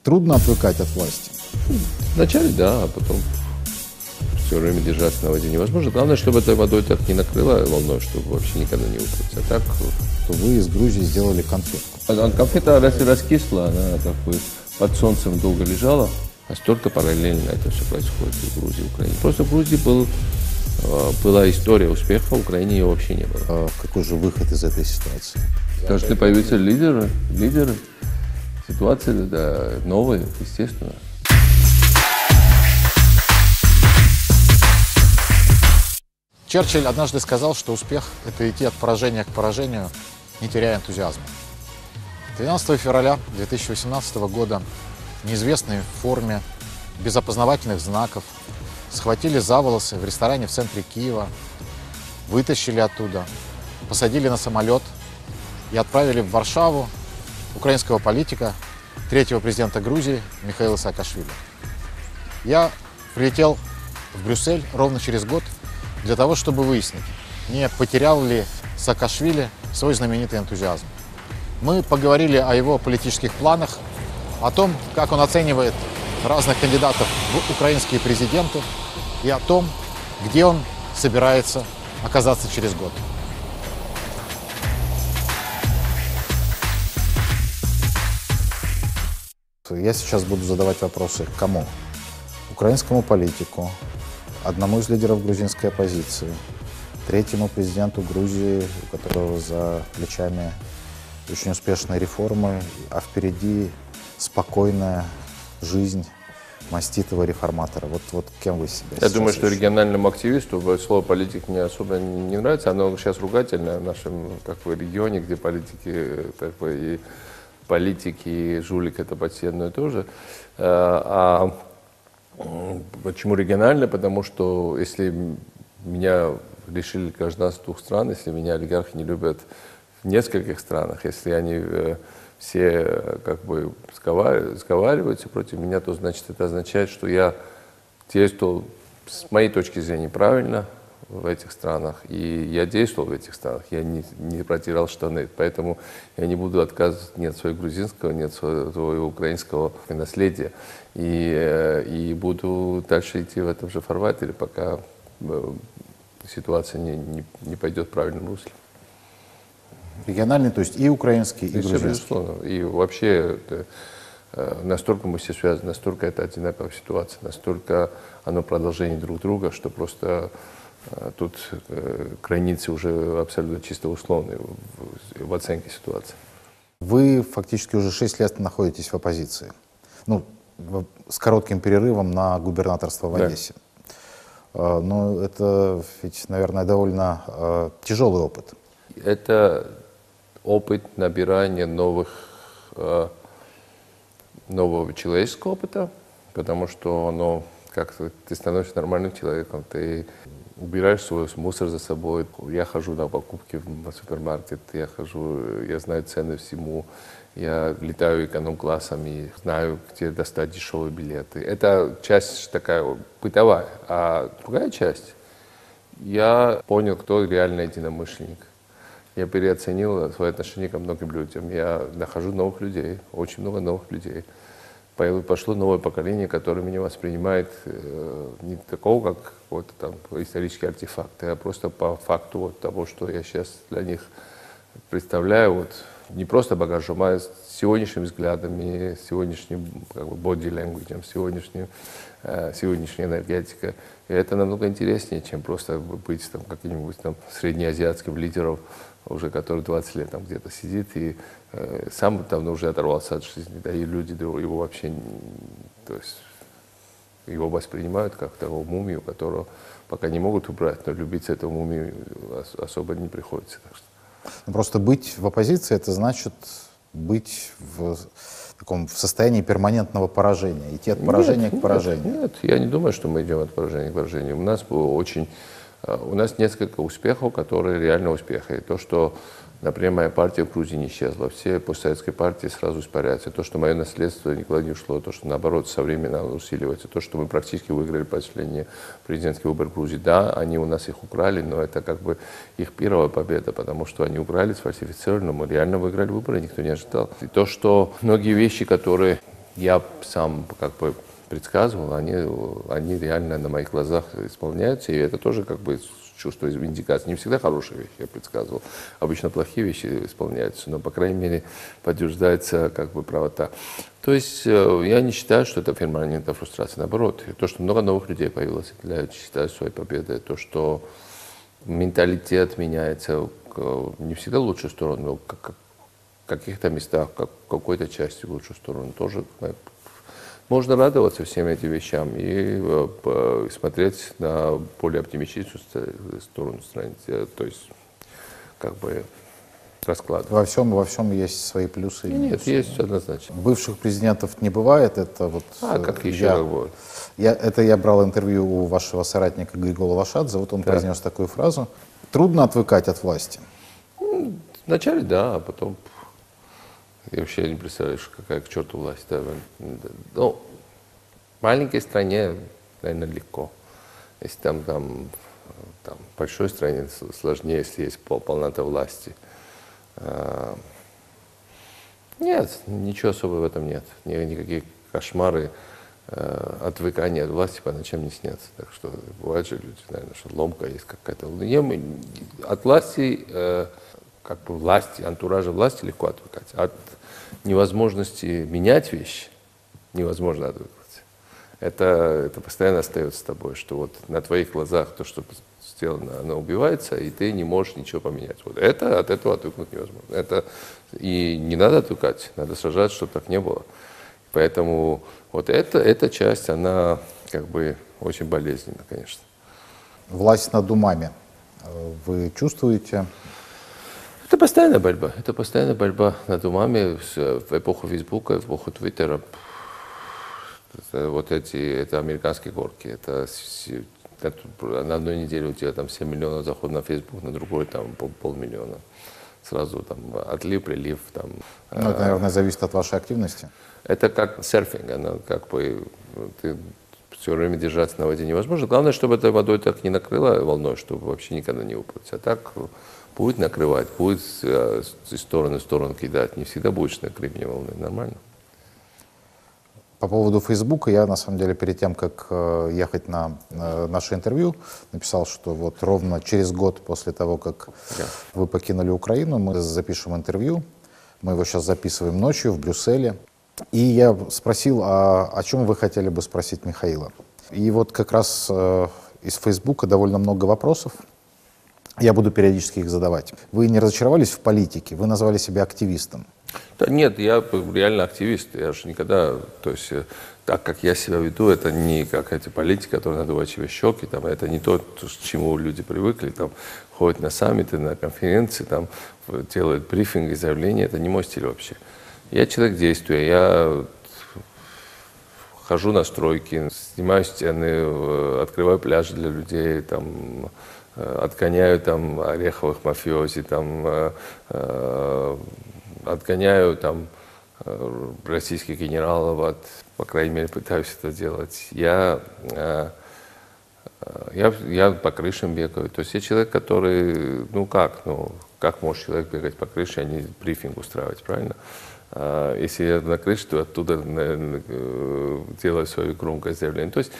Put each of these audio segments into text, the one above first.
трудно отвыкать от власти? Вначале да, а потом все время держаться на воде невозможно. Главное, чтобы этой водой так не накрыло волной, чтобы вообще никогда не укрыться. А так... То вы из Грузии сделали конфетку. Конфета раскисла, она как бы под солнцем долго лежала. А столько параллельно это все происходит в Грузии, в Украине. Просто в Грузии была история успеха, в Украине ее вообще не было. Какой же выход из этой ситуации? Должны появиться лидеры. Ситуация да, новая, естественно. Черчилль однажды сказал, что успех – это идти от поражения к поражению, не теряя энтузиазма. 12 февраля 2018 года неизвестные в форме, без опознавательных знаков, схватили за волосы в ресторане в центре Киева, вытащили оттуда, посадили на самолет и отправили в Варшаву украинского политика, третьего президента Грузии Михаила Саакашвили. Я прилетел в Брюссель ровно через год для того, чтобы выяснить, не потерял ли Саакашвили свой знаменитый энтузиазм. Мы поговорили о его политических планах, о том, как он оценивает разных кандидатов в украинские президенты и о том, где он собирается оказаться через год. Я сейчас буду задавать вопросы кому? Украинскому политику, одному из лидеров грузинской оппозиции, третьему президенту Грузии, у которого за плечами очень успешные реформы, а впереди спокойная жизнь маститого реформатора. Вот кем вы себя Я думаю, что региональному активисту слово политик мне особо не нравится. Оно сейчас ругательное в нашем регионе, где политики и жулик это почти одно и то же. А почему регионально? Потому что если меня лишили гражданства 2 стран, если меня олигархи не любят в нескольких странах, если они все сговариваются против меня, то значит это означает, что я действовал с моей точки зрения правильно в этих странах, и я действовал в этих странах, я не протирал штаны, поэтому я не буду отказываться ни от своего грузинского, ни от своего украинского наследия, и буду дальше идти в этом же фарватере, пока ситуация не пойдет в правильном русле. Региональный, то есть и украинский, и грузинский. Безусловно. И вообще настолько мы все связаны, настолько это одинаковая ситуация, настолько оно продолжение друг друга, что просто тут границы уже абсолютно чисто условные в оценке ситуации. Вы фактически уже 6 лет находитесь в оппозиции. С коротким перерывом на губернаторство в Одессе. Да. Но это ведь, наверное, довольно тяжелый опыт. Это опыт набирания нового человеческого опыта, потому что как-то ты становишься нормальным человеком, ты убираешь свой мусор за собой. Я хожу на покупки в супермаркет, я знаю цены всему, я летаю эконом-классом и знаю, где достать дешевые билеты. Это часть такая бытовая. А другая часть, я понял, кто реально единомышленник. Я переоценил свое отношение ко многим людям. Я нахожу новых людей, очень много новых людей. Пошло новое поколение, которое меня воспринимает не такого, как какой-то там исторический артефакт, а просто по факту того, что я сейчас для них представляю, не просто багажом, а с сегодняшними взглядами, сегодняшним body language, сегодняшней энергетикой. И это намного интереснее, чем просто быть каким-нибудь среднеазиатским лидером, уже который 20 лет там где-то сидит и сам давно уже оторвался от жизни, да, и люди его вообще, то есть его воспринимают как того мумию, которого пока не могут убрать, но любить эту мумию особо не приходится. Так что. Просто быть в оппозиции — это значит быть в состоянии перманентного поражения, идти от поражения к поражению. Нет, я не думаю, что мы идем от поражения к поражению. У нас несколько успехов, которые реально успехи. И то, что, например, моя партия в Грузии не исчезла, все постсоветские партии сразу испаряются. То, что мое наследство никуда не ушло, то, что, наоборот, со временем усиливается, то, что мы практически выиграли последний президентский выбор в Грузии. Да, они у нас их украли, но это их первая победа, потому что они украли, сфальсифицировали, но мы реально выиграли выборы, никто не ожидал. И то, что многие вещи, которые я сам как бы предсказывал, они реально на моих глазах исполняются, и это тоже как бы чувство индикации. Не всегда хорошие вещи я предсказывал, обычно плохие вещи исполняются, но, по крайней мере, подтверждается как бы правота. То есть я не считаю, что это перманентная фрустрация, наоборот. То, что много новых людей появилось, я считаю своей победой. То, что менталитет меняется не всегда в лучшую сторону, но в каких-то местах, в какой-то части в лучшую сторону тоже. Можно радоваться всем этим вещам и смотреть на более оптимистичную сторону страницы, то есть как бы раскладывать. Во всем есть свои плюсы и минусы. Нет, есть однозначно. Бывших президентов не бывает, это вот... Как еще как будет? Я брал интервью у вашего соратника Григола Лошадзе, вот он произнес такую фразу: «Трудно отвыкать от власти». Вначале да, а потом... Я вообще не представляю, какая к черту власть. Да. Ну, в маленькой стране, наверное, легко. Если там в большой стране сложнее, если есть полнота власти. Нет, ничего особого в этом нет. Никакие кошмары, отвыкания от власти по ночам не снятся. Так что бывают же люди, наверное, что ломка есть какая-то. От власти, как бы власти, антуража власти легко отвыкать. От невозможности менять вещи невозможно отвыкнуть. Это постоянно остается с тобой, что вот на твоих глазах то, что сделано, оно убивается, и ты не можешь ничего поменять. Вот от этого отвыкнуть невозможно. И не надо отвыкать, надо сражаться, чтобы так не было. Поэтому вот эта часть, она как бы очень болезненна, конечно. Власть над умами вы чувствуете? Это постоянная борьба. Это постоянная борьба над умами в эпоху Фейсбука, в эпоху Твиттера. Это американские горки. На одной неделе у тебя там 7 миллионов заходов на Facebook, на другой там полмиллиона. Сразу там отлив, прилив. Там, это, наверное, зависит от вашей активности. Это как серфинг. Как бы ты все время держаться на воде невозможно. Главное, чтобы этой водой так не накрыло волной, чтобы вообще никогда не выплыть. А так будет накрывать, будет из стороны в сторону кидать. Не всегда будешь на гребне волны. Нормально. По поводу Фейсбука, я на самом деле перед тем, как ехать на наше интервью, написал, что вот ровно через год после того, как вы покинули Украину, мы запишем интервью. Мы его сейчас записываем ночью в Брюсселе. И я спросил, о чем вы хотели бы спросить Михаила. И вот как раз из Фейсбука довольно много вопросов. Я буду периодически их задавать. Вы не разочаровались в политике? Вы назвали себя активистом. Да нет, я реально активист. Я же никогда, то есть так как я себя веду, это не какая-то политика, которая надувает себе щеки, там, это не то, к чему люди привыкли, там, ходят на саммиты, на конференции, там, делают брифинги, заявления, это не мой стиль вообще. Я человек действия, я хожу на стройки, снимаю стены, открываю пляжи для людей, там, отгоняю там ореховых мафиози, там, отгоняю там российских генералов, по крайней мере, пытаюсь это делать. Я по крышам бегаю. То есть я человек, который, как может человек бегать по крыше, а не брифинг устраивать, правильно? Если я на крыше, то оттуда, наверное, делаю свое громкое заявление. То есть,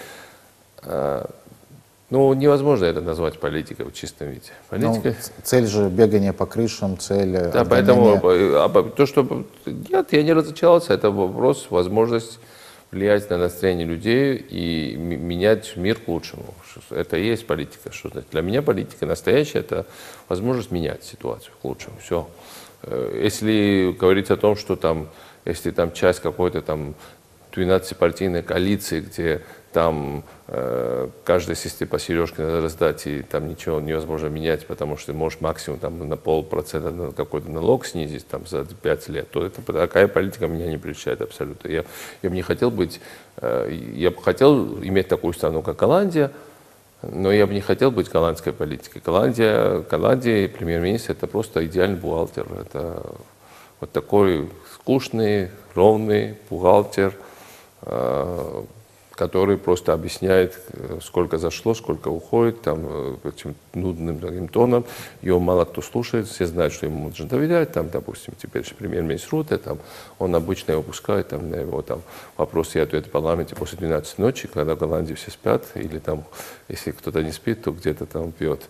невозможно это назвать политикой в чистом виде. Политика... Цель же бегания по крышам, цель... Да, поэтому нет, я не разочаровался. Это вопрос, возможность влиять на настроение людей и менять мир к лучшему. Это и есть политика. Что значит? Для меня политика настоящая – это возможность менять ситуацию к лучшему. Все. Если говорить о том, что там, если там часть какой-то там 12-партийной коалиции, где там каждой сестре по сережке надо раздать, и там ничего невозможно менять, потому что ты можешь максимум там, на 0,5% на какой-то налог снизить там, за 5 лет, то такая политика меня не прельщает абсолютно. Я бы не хотел быть, я бы хотел иметь такую страну, как Голландия, но я бы не хотел быть голландской политикой. Голландия, премьер-министр, это просто идеальный бухгалтер. Это вот такой скучный, ровный бухгалтер, который просто объясняет, сколько зашло, сколько уходит, там, этим нудным таким тоном. Его мало кто слушает, все знают, что ему можно доверять. Там, допустим, теперь премьер-министр Руте, там, он обычно его пускает там, на его там, вопросы и ответы в парламенте после 12 ночи, когда в Голландии все спят, или там, если кто-то не спит, то где-то там пьет.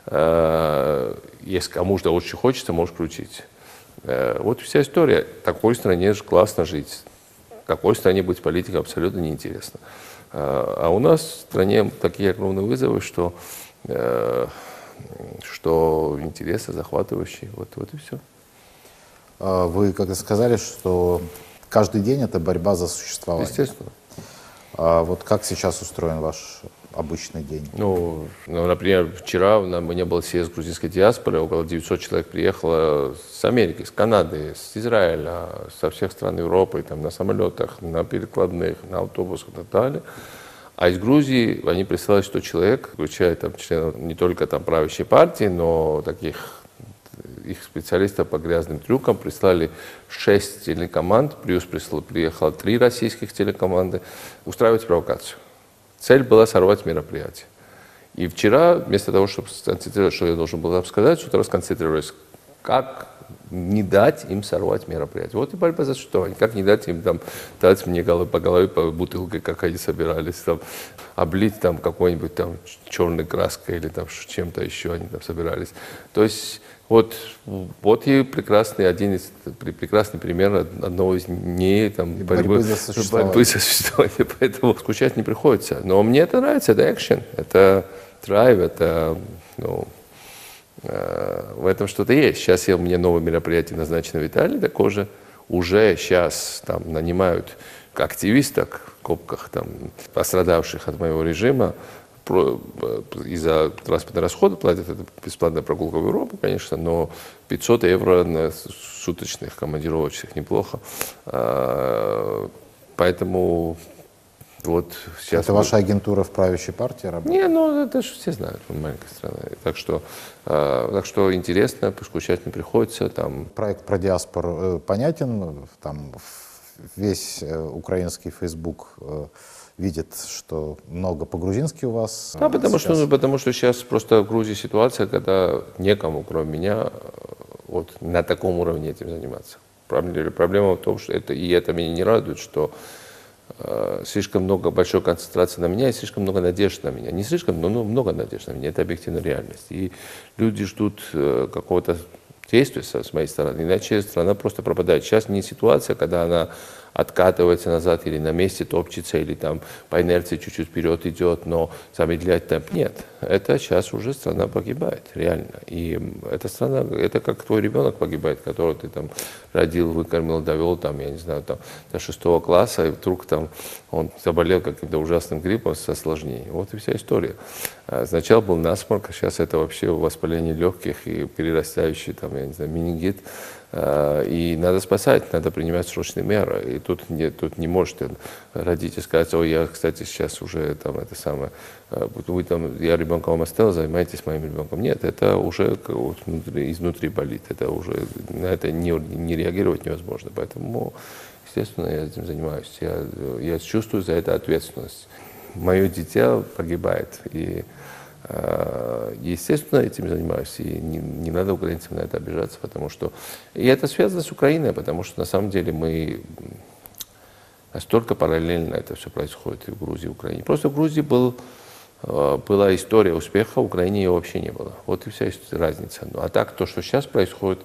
Если кому-то очень хочется, можешь включить. Вот вся история. В такой стране же классно жить. В какой стране быть политиком абсолютно неинтересно. А у нас в стране такие огромные вызовы, что интересы захватывающие. Вот и все. Вы как-то сказали, что каждый день это борьба за существование. Естественно. Вот как сейчас устроен ваш обычный день? Ну, например, вчера у меня был съезд грузинской диаспоры, около 900 человек приехало с Америки, с Канады, с Израиля, со всех стран Европы, там, на самолетах, на перекладных, на автобусах и так далее. А из Грузии они присылали 100 человек, включая там, членов не только там, правящей партии, но таких их специалистов по грязным трюкам. Прислали 6 телекоманд, плюс приехало 3 российских телекоманды, устраивать провокацию. Цель была сорвать мероприятие. И вчера, вместо того, чтобы сконцентрировать, что я должен был сказать, с утра сконцентрировались, как не дать им сорвать мероприятие. Вот и борьба за существование. Как не дать им там, дать мне по голове по бутылке, как они собирались, там, облить там какой-нибудь там черной краской или там чем-то еще они там собирались. То есть вот и прекрасный пример одного из дней там, борьбы за существование. Поэтому скучать не приходится. Но мне это нравится, это экшен, это драйв, это, в этом что-то есть. Сейчас у меня новое мероприятие назначено в Италии, такое же. Уже сейчас там нанимают активисток в копках, там, пострадавших от моего режима, из-за транспортных расходов платят, это бесплатная прогулка в Европу, конечно, но 500 евро на суточных командировочных неплохо. Поэтому вот сейчас... Это ваша агентура в правящей партии работает? Не, это же все знают, мы маленькая страна. Так что интересно, скучать не приходится. Там... Проект про диаспору понятен, там весь украинский Facebook видит, что много по-грузински у вас. Да, потому что сейчас просто в Грузии ситуация, когда некому, кроме меня, вот на таком уровне этим заниматься. Проблема в том, что это меня не радует, что слишком большой концентрации на меня и слишком много надежд на меня. Не слишком, но много надежд на меня. Это объективная реальность. И люди ждут какого-то действия с моей стороны, иначе страна просто пропадает. Сейчас не ситуация, когда она откатывается назад или на месте топчется, или там по инерции чуть-чуть вперед идет, но замедлять темп нет. Это сейчас уже страна погибает, реально. И эта страна, это как твой ребенок погибает, которого ты там родил, выкормил, довел, там, я не знаю, там, до 6 класса, и вдруг там он заболел каким-то ужасным гриппом с осложнением. Вот и вся история. Сначала был насморк, а сейчас это вообще воспаление легких и перерастающий, там, я не знаю, менингит. И надо спасать, надо принимать срочные меры. И тут не может родитель сказать: ой, я, кстати, сейчас уже там это самое, я ребенка вам оставил, занимайтесь моим ребенком. Нет, это уже вот изнутри болит, это уже на это не реагировать невозможно. Поэтому, естественно, я этим занимаюсь. Я чувствую за это ответственность. Мое дитя погибает, и естественно, этим занимаюсь, и не надо украинцам на это обижаться, потому что... И это связано с Украиной, потому что на самом деле мы настолько параллельно это все происходит и в Грузии, и в Украине. Просто в Грузии была история успеха, в Украине ее вообще не было. Вот и вся разница. А так, то, что сейчас происходит,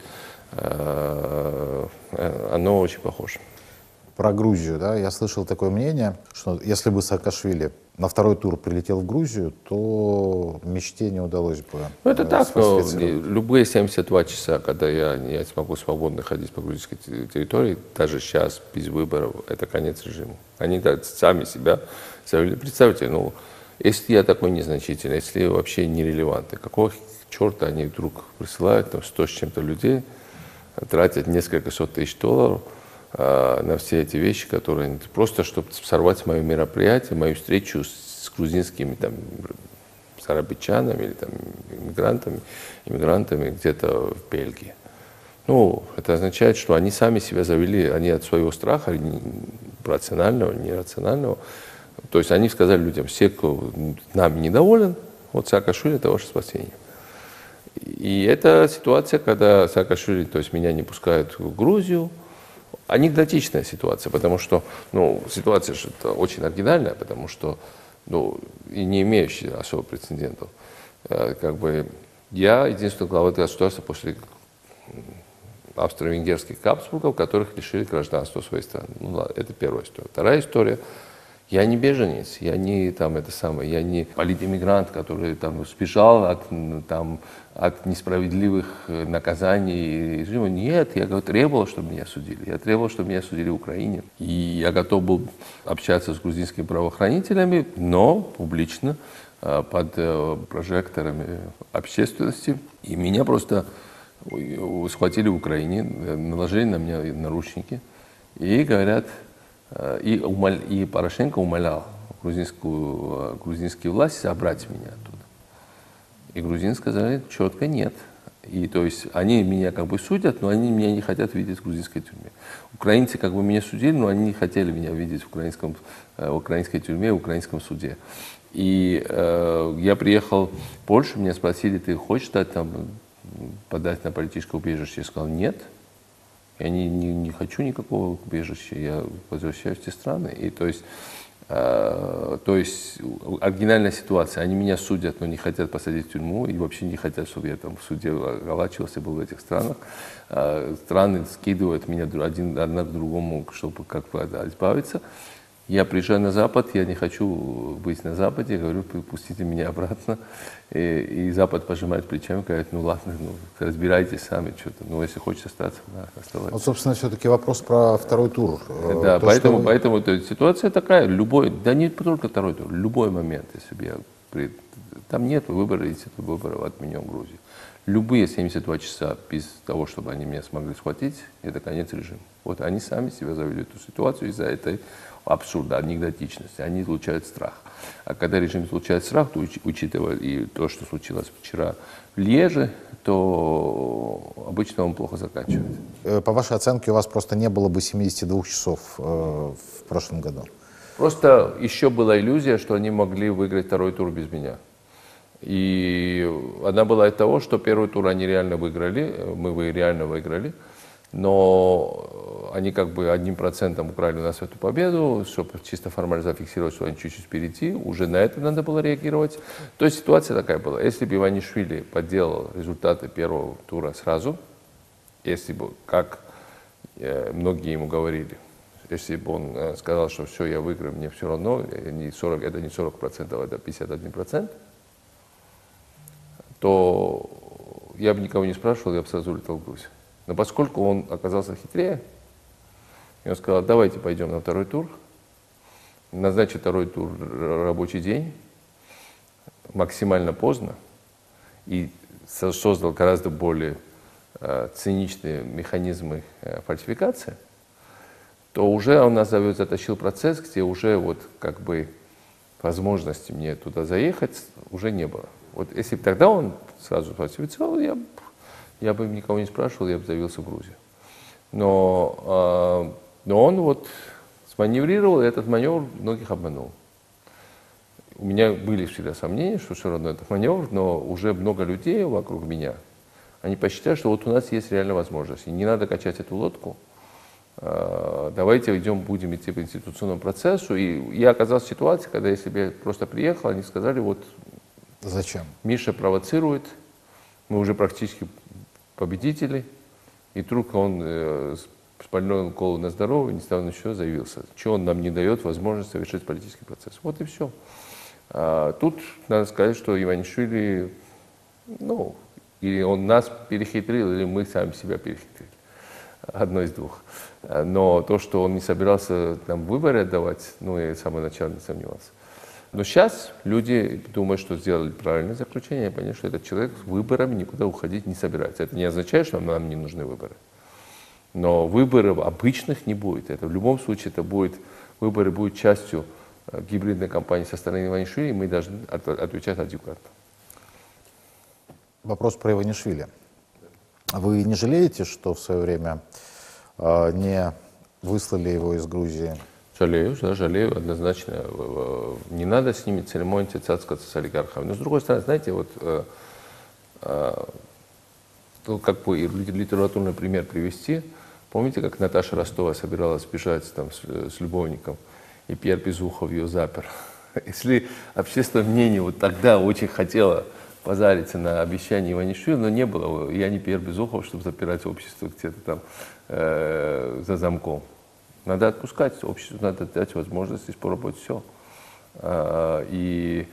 оно очень похоже. Про Грузию, да, я слышал такое мнение, что если бы Саакашвили на второй тур прилетел в Грузию, то мечте не удалось бы. Ну, это так, но любые 72 часа, когда я смогу свободно ходить по грузинской территории, даже сейчас, без выборов, это конец режима. Они сами себя завели. Представьте, если я такой незначительный, если вообще нерелевантный, какого черта они вдруг присылают там 100 с чем-то людей, тратят несколько сот тысяч долларов на все эти вещи, которые просто, чтобы сорвать мое мероприятие, мою встречу с грузинскими там зарабичанами или там иммигрантами где-то в Бельгии. Это означает, что они сами себя завели, они от своего страха, рационального, нерационального, То есть они сказали людям, все, кто нами недоволен, вот Саакашвили — это ваше спасение. И это ситуация, когда Саакашвили, то есть меня не пускают в Грузию, анекдотичная ситуация, потому что, ситуация же очень оригинальная, потому что, и не имеющая особо прецедентов. Как бы я единственный глава государства после австро-венгерских Габсбургов, которых лишили гражданства своей страны. Это первая история. Вторая история. Я не беженец, я не я не политэмигрант, который сбежал от несправедливых наказаний режима. Нет, я требовал, чтобы меня судили. Я требовал, чтобы меня судили в Украине. И я готов был общаться с грузинскими правоохранителями, но публично, под прожекторами общественности. И меня просто схватили в Украине, наложили на меня наручники и говорят, и Порошенко умолял грузинские власти забрать меня оттуда. И грузины сказали четко нет. И то есть они меня судят, но они меня не хотят видеть в грузинской тюрьме. Украинцы меня судили, но они не хотели меня видеть в украинской тюрьме, в украинском суде. И я приехал в Польшу, меня спросили, ты хочешь подать на политическое убежище? Я сказал, нет, я не хочу никакого убежища, я возвращаюсь в те страны. И то есть оригинальная ситуация, они меня судят, но не хотят посадить в тюрьму, и вообще не хотят, чтобы я в суде околачивался, был в этих странах. Страны скидывают меня одна к другому, чтобы избавиться. Я приезжаю на Запад, я не хочу быть на Западе, я говорю, пустите меня обратно. И Запад пожимает плечами, говорит, ладно, разбирайтесь сами, что-то. Если хочешь остаться, оставайтесь. Собственно, все-таки вопрос про второй тур. Да, поэтому ситуация такая, не только второй тур, любой момент, если бы там нет выбора, института выбора отменен в Грузии. Любые 72 часа без того, чтобы они меня смогли схватить, это конец режима. Вот они сами себя завели эту ситуацию из-за этой абсурда, анекдотичности. Они излучают страх. А когда режим излучает страх, то, учитывая и то, что случилось вчера в Льеже, то обычно он плохо заканчивается. По вашей оценке, у вас просто не было бы 72 часов в прошлом году? Просто еще была иллюзия, что они могли выиграть второй тур без меня. И она была от того, что первый тур они реально выиграли, мы реально выиграли, но они 1% украли у нас эту победу, чтобы чисто формально зафиксировать, что они чуть-чуть впереди, уже на это надо было реагировать. То есть ситуация такая была. Если бы Иванишвили подделал результаты первого тура сразу, если бы, как многие ему говорили, если бы он сказал, что все, я выиграю, мне все равно, это не 40%, это 51%, то я бы никого не спрашивал, я бы сразу улетел в Грузию. Но поскольку он оказался хитрее, и он сказал, давайте пойдем на второй тур, назначил второй тур рабочий день, максимально поздно, и создал гораздо более циничные механизмы фальсификации, то уже он нас затащил процесс, где уже возможности мне туда заехать уже не было. Вот если бы тогда он сразу фальсифицировал, я бы никого не спрашивал, я бы заявился в Грузию. Но он сманеврировал, и этот маневр многих обманул. У меня были всегда сомнения, что все равно это маневр, но уже много людей вокруг меня, они посчитали, что у нас есть реальная возможность, и не надо качать эту лодку. Давайте будем идти по институционному процессу. И я оказался в ситуации, когда если бы я просто приехал, они сказали, зачем? Миша провоцирует, мы уже практически победители, и вдруг он с больной уколом на здоровье, не стал ничего, заявился. Что он нам не дает возможность совершить политический процесс. Вот и все. Тут надо сказать, что Иванишвили, или он нас перехитрил, или мы сами себя перехитрили. Одно из двух. Но то, что он не собирался нам выборы отдавать, я с самого начала не сомневался. Но сейчас люди думают, что сделали правильное заключение, и поняли, что этот человек с выборами никуда уходить не собирается. Это не означает, что нам не нужны выборы. Но выборов обычных не будет. Это в любом случае выборы будут частью гибридной кампании со стороны Иванишвили, и мы должны отвечать адекватно. Вопрос про Иванишвили. Вы не жалеете, что в свое время не выслали его из Грузии? Жалею, да, жалею однозначно. Не надо с ними церемониться, цацкаться с олигархами. Но с другой стороны, знаете, вот как бы литературный пример привести. Помните, как Наташа Ростова собиралась бежать там с любовником, и Пьер Безухов ее запер? Если общественное мнение вот тогда очень хотело позариться на обещание Иванишвили, но не было. Я не Пьер Безухов, чтобы запирать общество где-то там за замком. Надо отпускать обществу, надо дать возможность испробовать все. И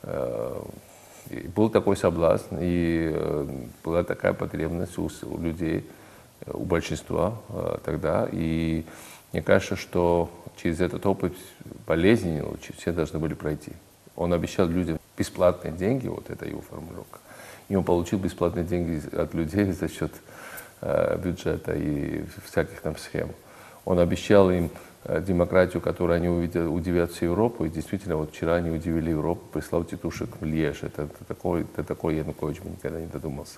был такой соблазн, и была такая потребность у людей, у большинства тогда. И мне кажется, что через этот опыт болезненный все должны были пройти. Он обещал людям бесплатные деньги, вот это его формулировка. И он получил бесплатные деньги от людей за счет бюджета и всяких там схем. Он обещал им демократию, которую они удивят всю Европу. И действительно, вот вчера они удивили Европу, прислал тетушек в Льеж. Это такой Янукович бы никогда не додумался.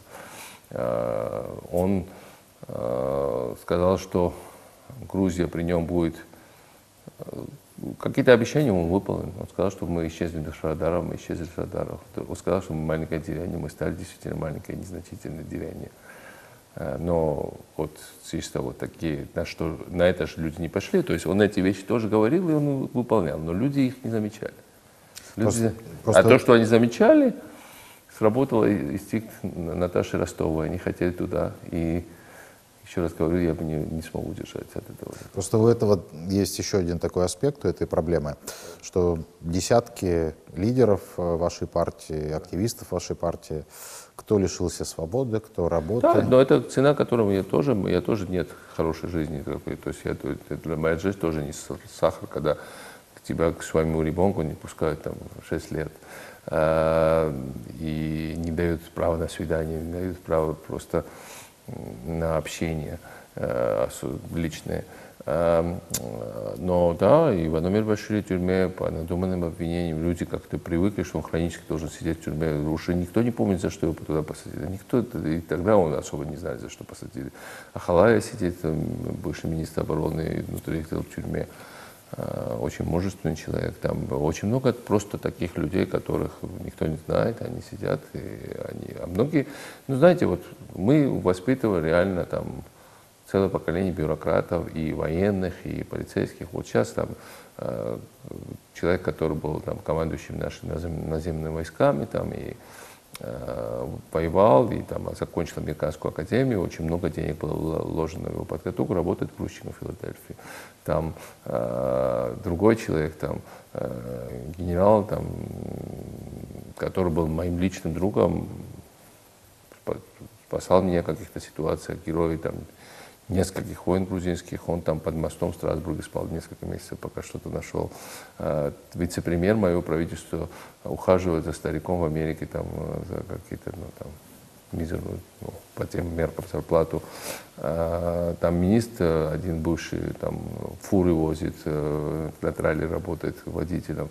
Он сказал, что Грузия при нем будет... Какие-то обещания он выполнил. Он сказал, что мы исчезнем с радаров, мы исчезли с радаров. Он сказал, что мы маленькое деяние, мы стали действительно маленькое, незначительное деяние. Но вот чисто вот такие, на это же люди не пошли. То есть он эти вещи тоже говорил, и он выполнял, но люди их не замечали. Просто... А то, что они замечали, сработало инстинкт Наташи Ростовой. Они хотели туда. И еще раз говорю, я бы не смог удержать от этого. Просто у этого есть еще один такой аспект у этой проблемы, что десятки лидеров вашей партии, активистов вашей партии, кто лишился свободы, кто работает. Да, но это цена, которую я тоже нет хорошей жизни такой. То есть моя жизнь тоже не сахар, когда тебя к своему ребенку не пускают там 6 лет и не дают права на свидание, не дают права просто на общение личное. Но да, и Владимир Башвили в тюрьме по надуманным обвинениям. Люди как-то привыкли, что он хронически должен сидеть в тюрьме. Уже никто не помнит, за что его туда посадили. Никто, и тогда он особо не знает, за что посадили. А Халая сидит, бывший министр обороны, внутри в тюрьме. Очень мужественный человек. Там очень много просто таких людей, которых никто не знает, они сидят. А многие, ну знаете, вот мы воспитывали реально там целое поколение бюрократов, и военных, и полицейских. Вот сейчас там человек, который был там командующим нашими наземными войсками, там и воевал, и там закончил американскую академию, очень много денег было вложено в его подготовку, работает грузчиком в Филадельфии. Там другой человек, там генерал, там, который был моим личным другом, спасал меня в каких-то ситуациях, герой там нескольких войн грузинских, он там под мостом в Страсбурге спал несколько месяцев, пока что-то нашел. Вице-премьер моего правительства ухаживает за стариком в Америке там, за какие-то мизерную, по тем меркам зарплату. Там министр, один бывший, там фуры возит, на траллере работает водителем.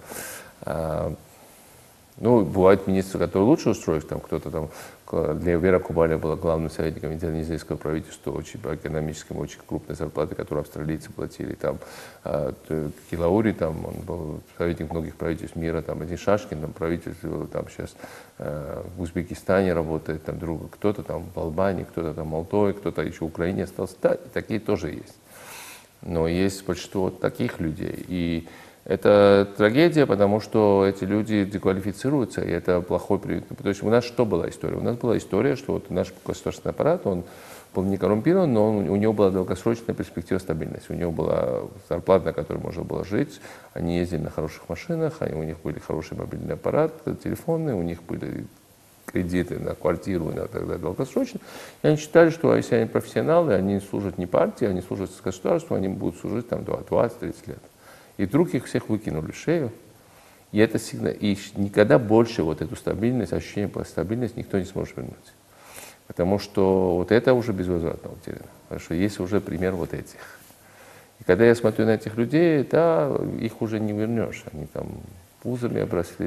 Ну, бывают министры, которые лучше устроились, там кто-то там, для Вера Кубаля была главным советником индонезийского правительства, очень по экономическим, очень крупной зарплаты, которую австралийцы платили. Там Килаури, там он был советник многих правительств мира, там один Шашкин, там правительство, там сейчас в Узбекистане работает, там кто-то там в Албании, кто-то там в Молдове, кто-то еще в Украине остался. Да, такие тоже есть. Но есть большинство таких людей. И это трагедия, потому что эти люди деквалифицируются, и это плохой привет. То есть у нас что была история? У нас была история, что вот наш государственный аппарат, он был не коррумпирован, но у него была долгосрочная перспектива стабильности. У него была зарплата, на которой можно было жить, они ездили на хороших машинах, у них были хороший мобильный аппарат, телефоны, у них были кредиты на квартиру и на так далее долгосрочно. И они считали, что если они профессионалы, они служат не партии, они служат государству, они будут служить там 20-30 лет. И вдруг их всех выкинули в шею. И это сильно, и никогда больше вот эту стабильность, ощущение стабильности никто не сможет вернуть. Потому что вот это уже безвозвратно утеряно. Потому что есть уже пример вот этих. И когда я смотрю на этих людей, да, их уже не вернешь. Они там пузырями обросли,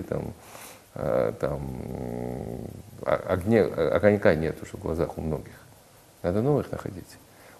огонька нет уже в глазах у многих. Надо новых находить.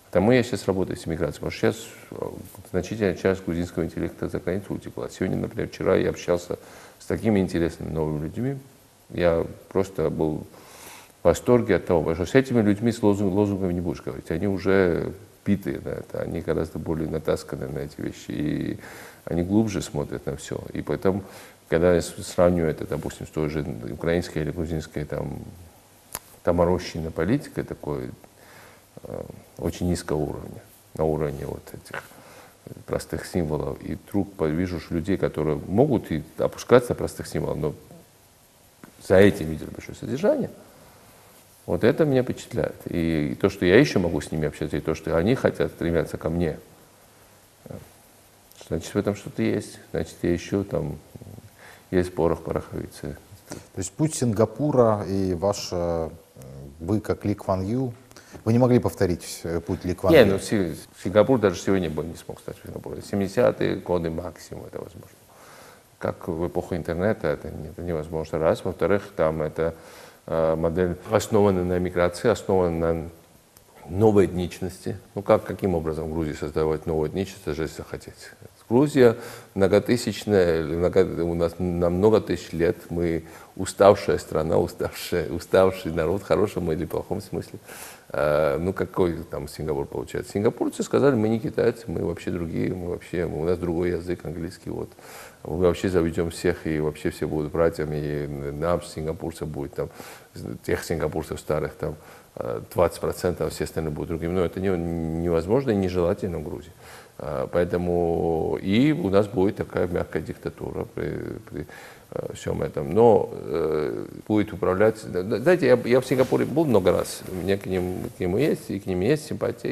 Потому я сейчас работаю с иммиграцией, потому что сейчас значительная часть грузинского интеллекта за границу утекла. Сегодня, например, вчера я общался с такими интересными новыми людьми. Я просто был в восторге от того, что с этими людьми с лозунгами не будешь говорить. Они уже битые на это, они гораздо более натасканы на эти вещи, и они глубже смотрят на все. И поэтому, когда я сравниваю это, допустим, с той же украинской или грузинской доморощенной политикой, такой очень низкого уровня, на уровне вот этих простых символов, и вдруг вижу людей, которые могут и опускаться на простых символов, но за этим видят большое содержание. Вот это меня впечатляет. И то, что я еще могу с ними общаться, и то, что они хотят стремятся ко мне, значит, в этом что-то есть. Значит, я еще там есть порох пороховицы. То есть путь Сингапура и вы как Ли Кван Ю, вы не могли повторить путь Ли Кван Ю? Не, ну Сингапур даже сегодня бы не смог стать Сингапуром. 70-е годы максимум это возможно. Как в эпоху интернета это невозможно. Раз. Во-вторых, там это модель основана на миграции, основана на новой этничности. Ну каким образом в Грузии создавать новую этничность, даже если захотеть? Грузия многотысячная, у нас на много тысяч лет, мы уставшая страна, уставший народ, в хорошем или плохом смысле. Ну какой там Сингапур получается? Сингапурцы сказали, мы не китайцы, мы вообще другие, у нас другой язык, английский, вот. Мы вообще заведем всех, и вообще все будут братьями, и нам, сингапурцев, будет там, тех сингапурцев старых, там, 20%, а все остальные будут другими. Но это невозможно и нежелательно в Грузии. Поэтому и у нас будет такая мягкая диктатура при всем этом. Но будет управлять... Знаете, я в Сингапуре был много раз. У меня к нему есть, и к ним есть симпатия.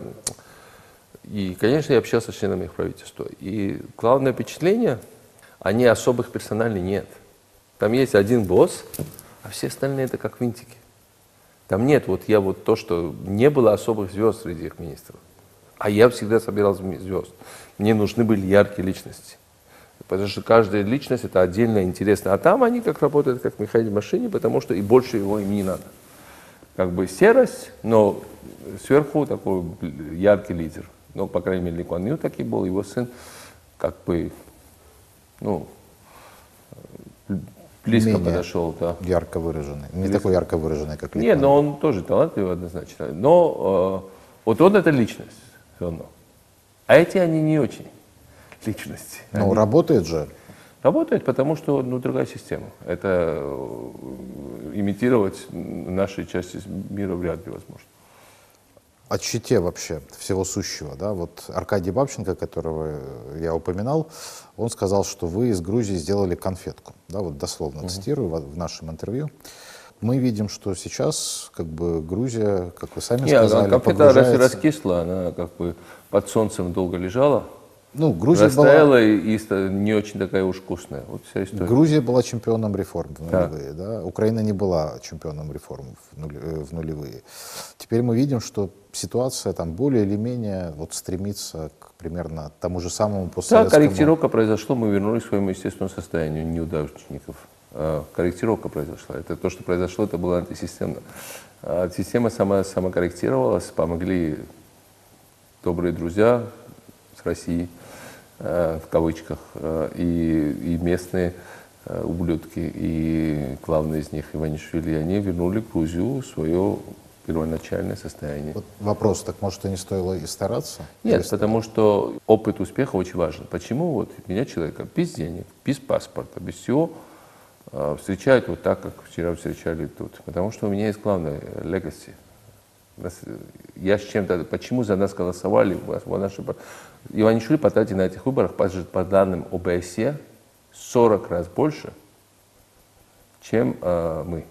И, конечно, я общался с членами их правительства. И главное впечатление, они особых персоналей нет. Там есть один босс, а все остальные это как винтики. Там нет, то, что не было особых звезд среди их министров. А я всегда собирал звезд. Мне нужны были яркие личности. Потому что каждая личность это отдельно интересно. А там они как работают, как Михаил в машине, потому что и больше его им не надо. Как бы серость, но сверху такой яркий лидер. Ну, по крайней мере, Ли Куан Ю такой был, его сын как бы, близко менее подошел. Да. Ярко выраженный. Не такой ярко выраженный, как Ли Нет, Куан Ю. но он тоже талантливый однозначно. Но вот он это личность все равно. А эти они не очень личности. Ну, работает же. Работает, потому что другая система. Это имитировать нашей части мира вряд ли возможно. О щите вообще всего сущего, да, вот Аркадий Бабченко, которого я упоминал, он сказал, что вы из Грузии сделали конфетку, да, вот дословно цитирую в нашем интервью. Мы видим, что сейчас как бы Грузия, как вы сами сказали, конфета раскисла, она как бы под солнцем долго лежала. Ну, Грузия растаяла и не очень такая уж вкусная. Вот вся история. Грузия была чемпионом реформ в нулевые, да. Украина не была чемпионом реформ в нулевые. Теперь мы видим, что ситуация там более или менее стремится к примерно тому же самому постсоветскому. Да, корректировка произошла, мы вернулись к своему естественному состоянию неудачников. Корректировка произошла. Это то, что произошло, это было антисистемно. Система самокорректировалась, помогли добрые друзья с России, в кавычках, и местные ублюдки, и главный из них, Иванишвили, они вернули Грузию в свое первоначальное состояние. Вот вопрос, так может и не стоило и стараться? Нет, потому что опыт успеха очень важен. Почему меня человека без денег, без паспорта, без всего встречают вот так, как вчера встречали тут? Потому что у меня есть главное legacy. Я с чем-то, почему за нас голосовали, Иванишвили потратил на этих выборах, по данным ОБСЕ, 40 раз больше, чем мы.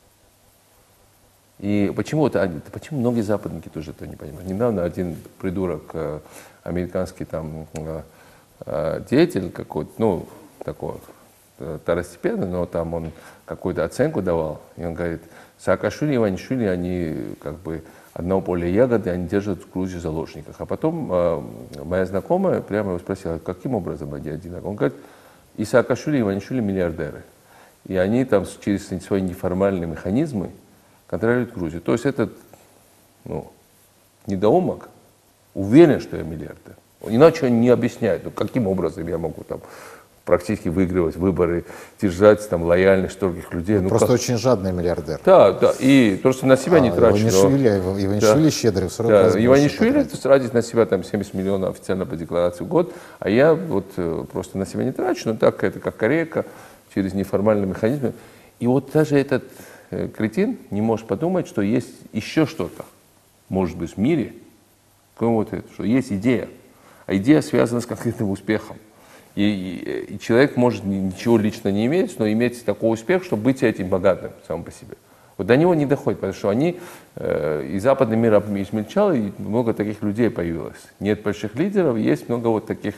И почему многие западники тоже это не понимают? Недавно один придурок, американский деятель какой-то, такой второстепенный, но там он какую-то оценку давал, и он говорит, Саакашвили и Иванишвили, они как бы одного поля ягоды, они держат в Грузии в заложниках. А потом моя знакомая прямо его спросила, каким образом они одинаковые? Он говорит, и Саакашвили, и Иванишвили миллиардеры. И они там через свои неформальные механизмы контролируют Грузию. То есть это недоумок уверен, что я миллиардер. Иначе он не объясняет, ну, каким образом я могу там практически выигрывать выборы, держать там лояльность стольких людей. Ну, Просто очень жадный миллиардер. Да, да, и просто на себя не трачу. Иванишвили щедрый в 40 раз больше Иванишвили тратит на себя там 70 миллионов официально по декларации в год, а я вот просто на себя не трачу, но так это как корейка, через неформальные механизмы. И вот даже этот кретин не может подумать, что есть еще что-то, может быть, в мире, что есть идея, а идея связана с конкретным успехом. И человек может ничего лично не иметь, но иметь такой успех, чтобы быть этим богатым сам по себе. Вот до него не доходит, потому что они, и западный мир измельчал, и много таких людей появилось. Нет больших лидеров, есть много вот таких.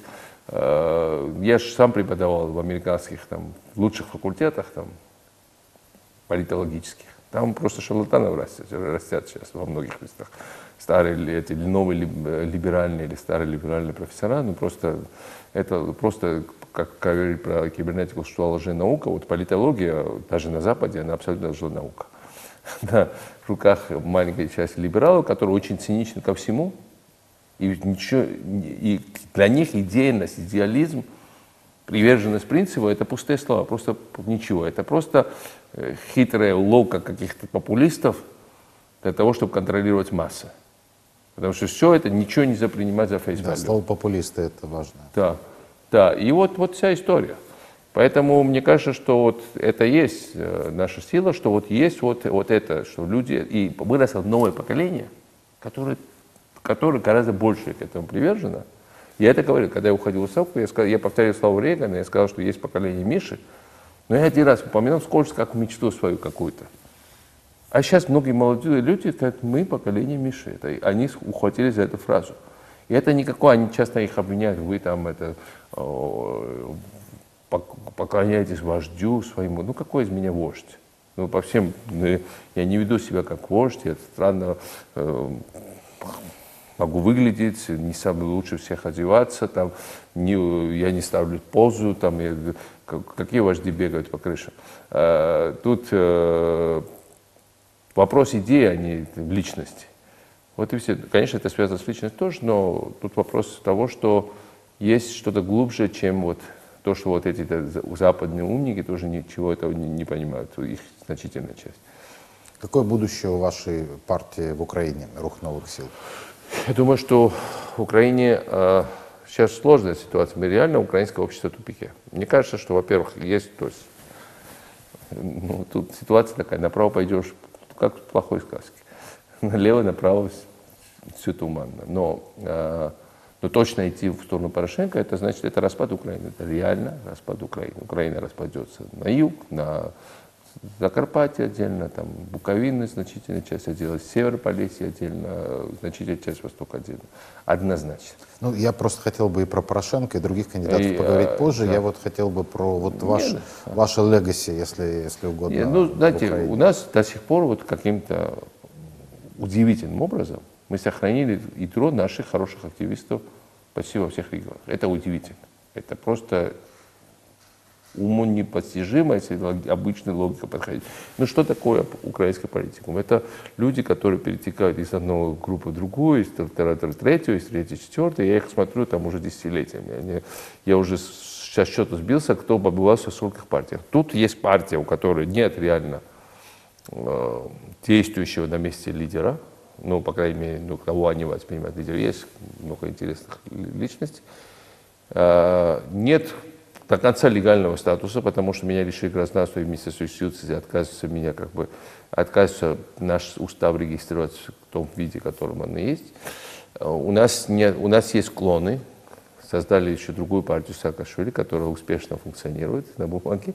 Я же сам преподавал в американских там, лучших факультетах, там, политологических. Там просто шарлатанов растят сейчас во многих местах. Старые эти новые либеральные или старые либеральные профессора, ну просто это просто, как говорить про кибернетику, что лженаука, вот политология даже на Западе, она абсолютно лженаука. Да, в руках маленькой части либералов, которые очень циничны ко всему, и для них идейность, идеализм, приверженность принципу — это пустые слова, просто ничего. Это просто хитрая уловка каких-то популистов для того, чтобы контролировать массы. Потому что все это ничего нельзя принимать за фейс-валю. Да, слово популисты — это важно. Да, да. И вот вся история. Поэтому мне кажется, что вот это есть наша сила, что вот есть вот это, что люди, и выросло новое поколение, которое гораздо больше к этому привержено. Я это говорил, когда я уходил в отставку, я повторил слова Рейгана, я сказал, что есть поколение Миши, но я один раз упомянул скользко как мечту свою какую-то. А сейчас многие молодые люди говорят, мы поколение Миши. Они ухватились за эту фразу. И это никакое, они часто их обвиняют, вы там это поклоняетесь вождю своему. Ну какой из меня вождь? Ну по всем, я не веду себя как вождь, я странно могу выглядеть, не самый лучше всех одеваться, там, я не ставлю позу, там, какие вожди бегают по крышам. Тут вопрос идеи, а не личности. Вот и все. Конечно, это связано с личностью тоже, но тут вопрос того, что есть что-то глубже, чем вот то, что вот эти западные умники тоже ничего этого не понимают, их значительная часть. Какое будущее у вашей партии в Украине, Рух новых сил? Я думаю, что в Украине сейчас сложная ситуация. Реально украинское общество в тупике. Мне кажется, что, во-первых, есть, то есть, ну, тут ситуация такая, направо пойдешь, как в плохой сказке. Налево, направо все туманно. Но точно идти в сторону Порошенко, это значит, это распад Украины. Это реально распад Украины. Украина распадется на юг, на Закарпатье отдельно, там Буковина значительная часть отдельно, Северополесье отдельно, значительная часть Востока отдельно. Однозначно. Ну, я просто хотел бы и про Порошенко, и других кандидатов поговорить позже. Да. Я вот хотел бы про вот ваше легаси, если угодно. Ну, знаете, у нас до сих пор вот каким-то удивительным образом мы сохранили ядро наших хороших активистов почти во всех регионах. Это удивительно. Это просто уму непостижимо, если обычная логика подходить. Ну что такое украинский политикум? Это люди, которые перетекают из одной группы в другую, из второй в третью, из третьей в четвертую. Я их смотрю там уже десятилетиями. Я уже сейчас счета сбился, кто побывался в скольких партиях. Тут есть партия, у которой нет реально действующего на месте лидера. Ну, по крайней мере, ну, кого они воспринимают лидером. Есть много интересных личностей. Нет до конца легального статуса, потому что меня лишили гражданства и Министерство юстиции отказывается наш устав регистрировать в том виде, в котором он есть. У нас есть клоны. Создали еще другую партию Саакашвили, которая успешно функционирует на бумаге.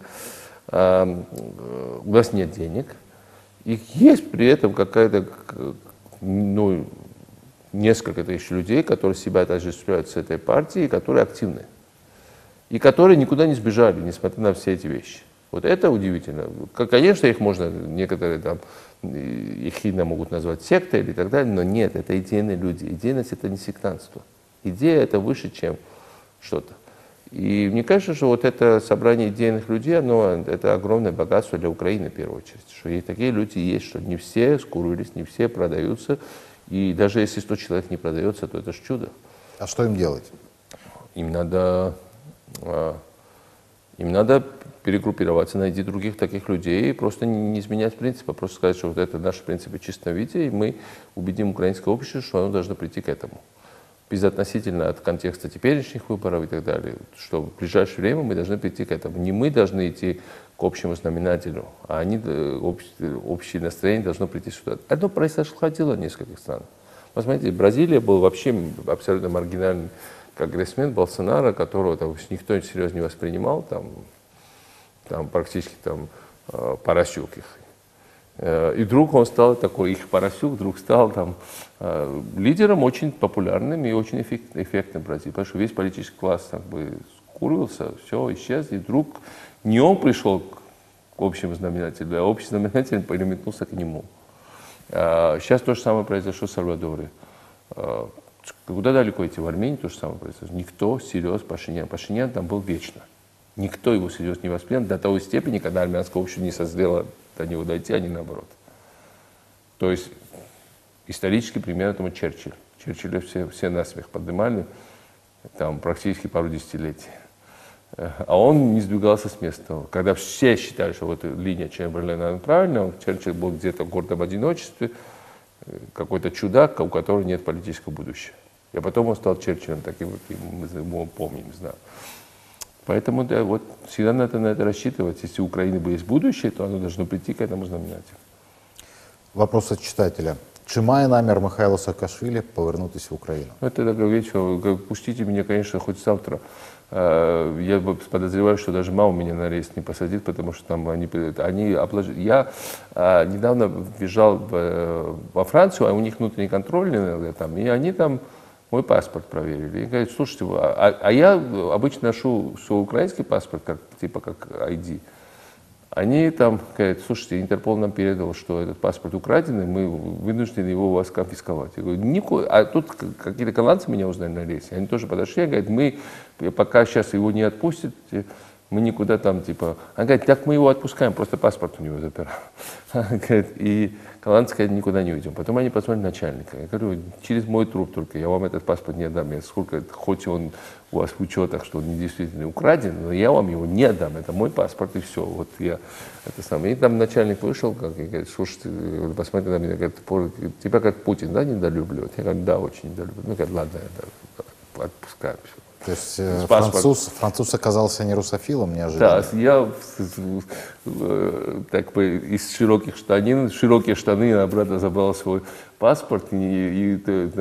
У нас нет денег. И есть при этом какая-то, ну, несколько тысяч людей, которые себя отождествляют с этой партией, которые активны. И которые никуда не сбежали, несмотря на все эти вещи. Вот это удивительно. Конечно, их можно, некоторые там, ехидно могут назвать сектой или так далее, но нет, это идейные люди. Идейность — это не сектантство. Идея — это выше, чем что-то. И мне кажется, что вот это собрание идейных людей, это огромное богатство для Украины, в первую очередь. Что и такие люди есть, что не все скурились, не все продаются. И даже если 100 человек не продается, то это же чудо. А что им делать? Им надо, им надо перегруппироваться, найти других таких людей и просто не изменять принципы, а просто сказать, что вот это наши принципы в чистом виде, и мы убедим украинское общество, что оно должно прийти к этому. Безотносительно от контекста теперешних выборов и так далее, что в ближайшее время мы должны прийти к этому. Не мы должны идти к общему знаменателю, а они, общее настроение должно прийти сюда. Это происходило в нескольких странах. Посмотрите, Бразилия был вообще абсолютно маргинальный конгрессмен Болсонaro, которого там, никто серьезно не воспринимал, там практически поросюк их. И вдруг он стал такой, их поросюк, вдруг стал лидером очень популярным и очень эффектным в Бразилии. Потому что весь политический класс скурился, все, исчез. И вдруг не он пришел к общему знаменателю, а общий знаменатель переметнулся к нему. Сейчас то же самое произошло в Сальвадоре. Куда далеко идти? В Армении то же самое произошло. Никто серьезно Пашинян. Пашинян там был вечно. Никто его серьезно не воспринял до той степени, когда армянское общество не созрело до него дойти, а не наоборот. То есть исторический пример этому Черчилль. Черчилля все насмех поднимали, там практически пару десятилетий. А он не сдвигался с места. Когда все считали, что вот линия Чемберлена правильная, Черчилль был где-то в гордом одиночестве, какой-то чудак, у которого нет политического будущего. И потом он стал Черчиллем, таким, каким мы его помним, знаем. Поэтому да, вот всегда надо на это рассчитывать. Если у Украины есть будущее, то оно должно прийти к этому знаменателю. Вопрос от читателя. Чи має намір Михайло Саакашвілі повернутися в Україну? Это такая вещь, пустите меня, конечно, хоть завтра. Я подозреваю, что даже мама меня на рейс не посадит, потому что там они обложили. Я недавно въезжал во Францию, а у них внутренний контроль иногда там, и они там мой паспорт проверили. И говорят, слушайте, я обычно ношу свой украинский паспорт, типа как ID. Они там говорят, слушайте, Интерпол нам передал, что этот паспорт украденный, мы вынуждены его у вас конфисковать. Я говорю, а тут какие-то голландцы меня узнали на рейсе, они тоже подошли, и говорят, мы пока сейчас его не отпустят, мы никуда там типа... Они говорят, так мы его отпускаем, просто паспорт у него забираем. И голландцы говорят, никуда не уйдем. Потом они посмотрели начальника. Я говорю, через мой труп только, я вам этот паспорт не отдам. Сколько, хоть он у вас в учетах, что он не действительно украден, но я вам его не отдам. Это мой паспорт и все. Вот я это самое. И там начальник вышел, как, и говорит, слушайте, посмотри на меня, говорит, тебя как Путин, да, недолюбливает? Я говорю, да, очень недолюбливает. Ну, говорит, ладно, отпускаем все. То есть француз оказался не русофилом неожиданно? Да, я так бы из широких штанин, широкие штаны обратно забрал свой паспорт и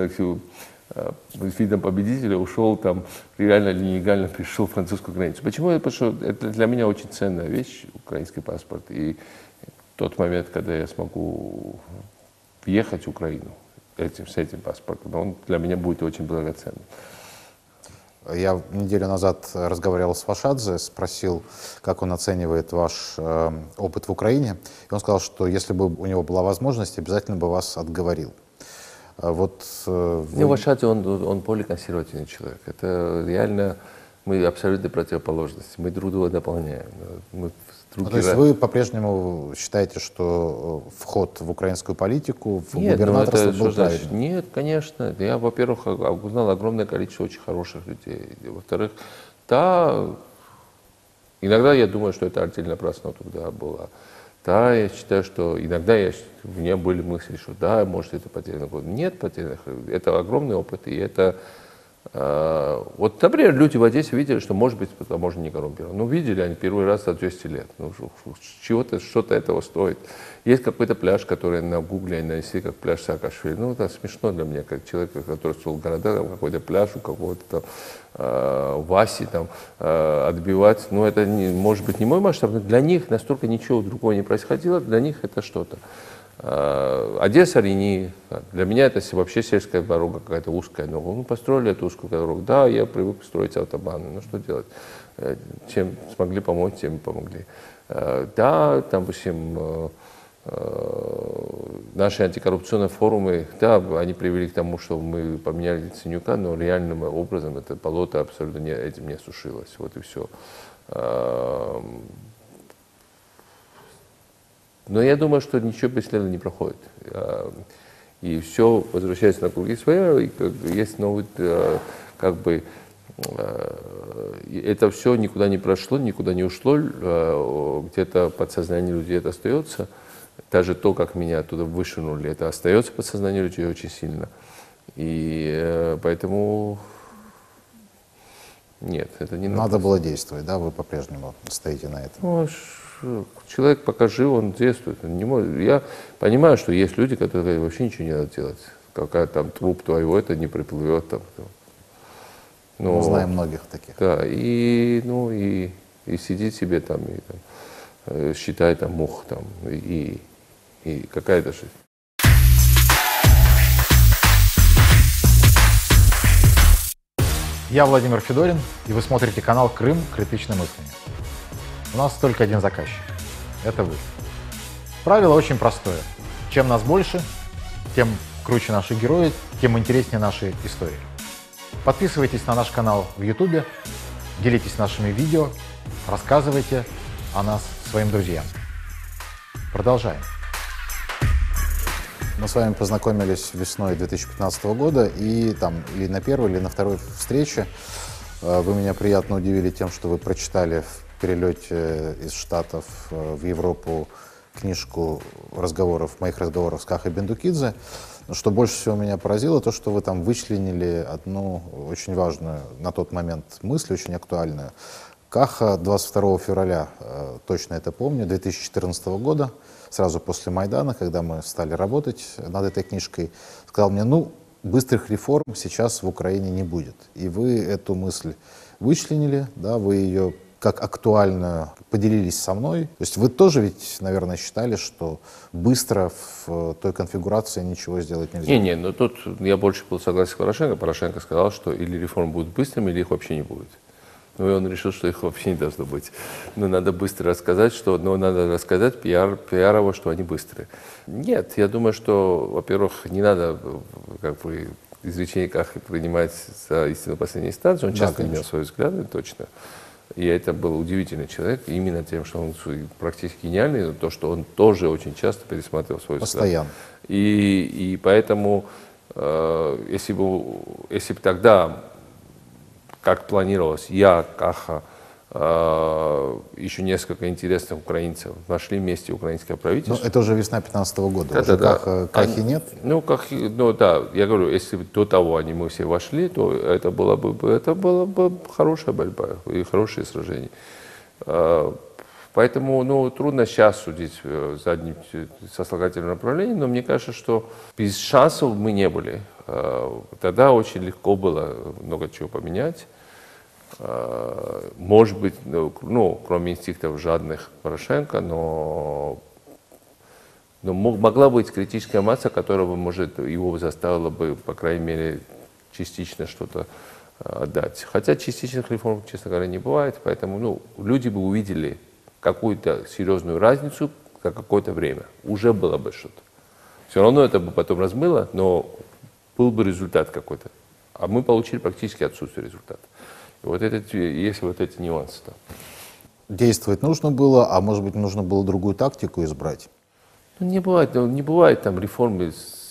с видом победителя ушел там, реально или нелегально перешел французскую границу. Почему? Потому что это для меня очень ценная вещь, украинский паспорт. И тот момент, когда я смогу въехать в Украину с этим паспортом, он для меня будет очень драгоценным. Я неделю назад разговаривал с Вашадзе, спросил, как он оценивает ваш опыт в Украине. И он сказал, что если бы у него была возможность, обязательно бы вас отговорил. Вот, Вашадзе, он более консервативный человек. Это реально мы абсолютно противоположности. Мы друг друга дополняем. То есть вы по-прежнему считаете, что вход в украинскую политику, в губернаторство был правильным? Нет, конечно. Я, во-первых, узнал огромное количество очень хороших людей. Во-вторых, да, иногда я думаю, что это артель напрасно тогда была. Да, я считаю, что иногда у меня были мысли, что да, может, это потерянный год. Нет потерянных. Это огромный опыт, и это... Вот, например, люди в Одессе видели, что, может быть, можно не коррумпирован. Ну, видели они первый раз за 200 лет. Ну, чего-то, что-то этого стоит. Есть какой-то пляж, который на Гугле они нанесли, как пляж Саакашвили. Ну, это смешно для меня, как человек, который строил города, там, какой-то пляж у какого-то там Васи там отбивать. Ну, это, может быть, не мой масштаб, но для них настолько ничего другого не происходило, для них это что-то. Одесса, Рени, для меня это вообще сельская дорога какая-то узкая. Но мы построили эту узкую дорогу. Да, я привык строить автобаны. Ну что делать? Чем смогли помочь, тем и помогли. Да, там, допустим, наши антикоррупционные форумы, да, они привели к тому, что мы поменяли Яценюка, но реальным образом это болото абсолютно этим не осушилось. Вот и все. Но я думаю, что ничего бесследно не проходит. и все возвращается на круги своя, и есть новый, как бы, это все никуда не прошло, никуда не ушло, где-то подсознание людей это остается. Даже то, как меня оттуда вышвырнули, это остается в подсознании людей очень сильно. И поэтому нет, это не Надо было действовать, да? Вы по-прежнему стоите на этом. Ну, человек пока жив, он действует. Он не может. Я понимаю, что есть люди, которые говорят, вообще ничего не надо делать. Какая там труп твоего, это не приплывет. Там. Но, Мы знаем многих таких. Да, и сидит себе там, и там считает там мух, там, и какая-то жизнь. Я Владимир Федорин, и вы смотрите канал «Крым. Критичное мышление». У нас только один заказчик. Это вы. Правило очень простое. Чем нас больше, тем круче наши герои, тем интереснее наши истории. Подписывайтесь на наш канал в YouTube, делитесь нашими видео, рассказывайте о нас своим друзьям. Продолжаем. Мы с вами познакомились весной 2015 года, и там или на первой, или на второй встрече вы меня приятно удивили тем, что вы прочитали в перелете из Штатов в Европу книжку моих разговоров с Кахой Бендукидзе. Но что больше всего меня поразило, то, что вы там вычленили одну очень важную на тот момент мысль, очень актуальную. Каха 22 февраля, точно это помню, 2014 года, сразу после Майдана, когда мы стали работать над этой книжкой, сказал мне, быстрых реформ сейчас в Украине не будет. И вы эту мысль вычленили, да, вы ее как актуальную поделились со мной. То есть вы тоже ведь, наверное, считали, что быстро в той конфигурации ничего сделать нельзя? Не, но тут я больше был согласен с Порошенко. Порошенко сказал, что или реформы будут быстрыми, или их вообще не будет. Ну, и он решил, что их вообще не должно быть. Но надо быстро рассказать, надо рассказать пиарово, что они быстрые. Нет, я думаю, что, во-первых, не надо, как бы, изречение Кахи принимать за истину последней инстанции. Он часто имел свои взгляды, точно. И это был удивительный человек, именно тем, что он практически гениальный, но то, что он тоже очень часто пересматривал свой взгляд. Постоянно. И поэтому, если бы тогда, как планировалось, я, Каха, еще несколько интересных украинцев нашли вместе украинское правительство. Но это уже весна 2015 года, да, уже да. Кахи нет? Да, я говорю, если бы до того мы все вошли, то это была бы хорошая борьба и хорошие сражения. Поэтому трудно сейчас судить задним сослагательным направлением, но мне кажется, что без шансов мы не были. Тогда очень легко было много чего поменять. Может быть, кроме инстинктов жадных Порошенко, но могла быть критическая масса, которая бы, может, его заставила бы, по крайней мере, частично что-то отдать. Хотя частичных реформ, честно говоря, не бывает, поэтому люди бы увидели какую-то серьезную разницу за какое-то время. Уже было бы что-то. Все равно это бы потом размыло, но был бы результат какой-то. А мы получили практически отсутствие результата. И есть эти нюансы. Да. Действовать нужно было, а может быть, нужно было другую тактику избрать? Не бывает там реформы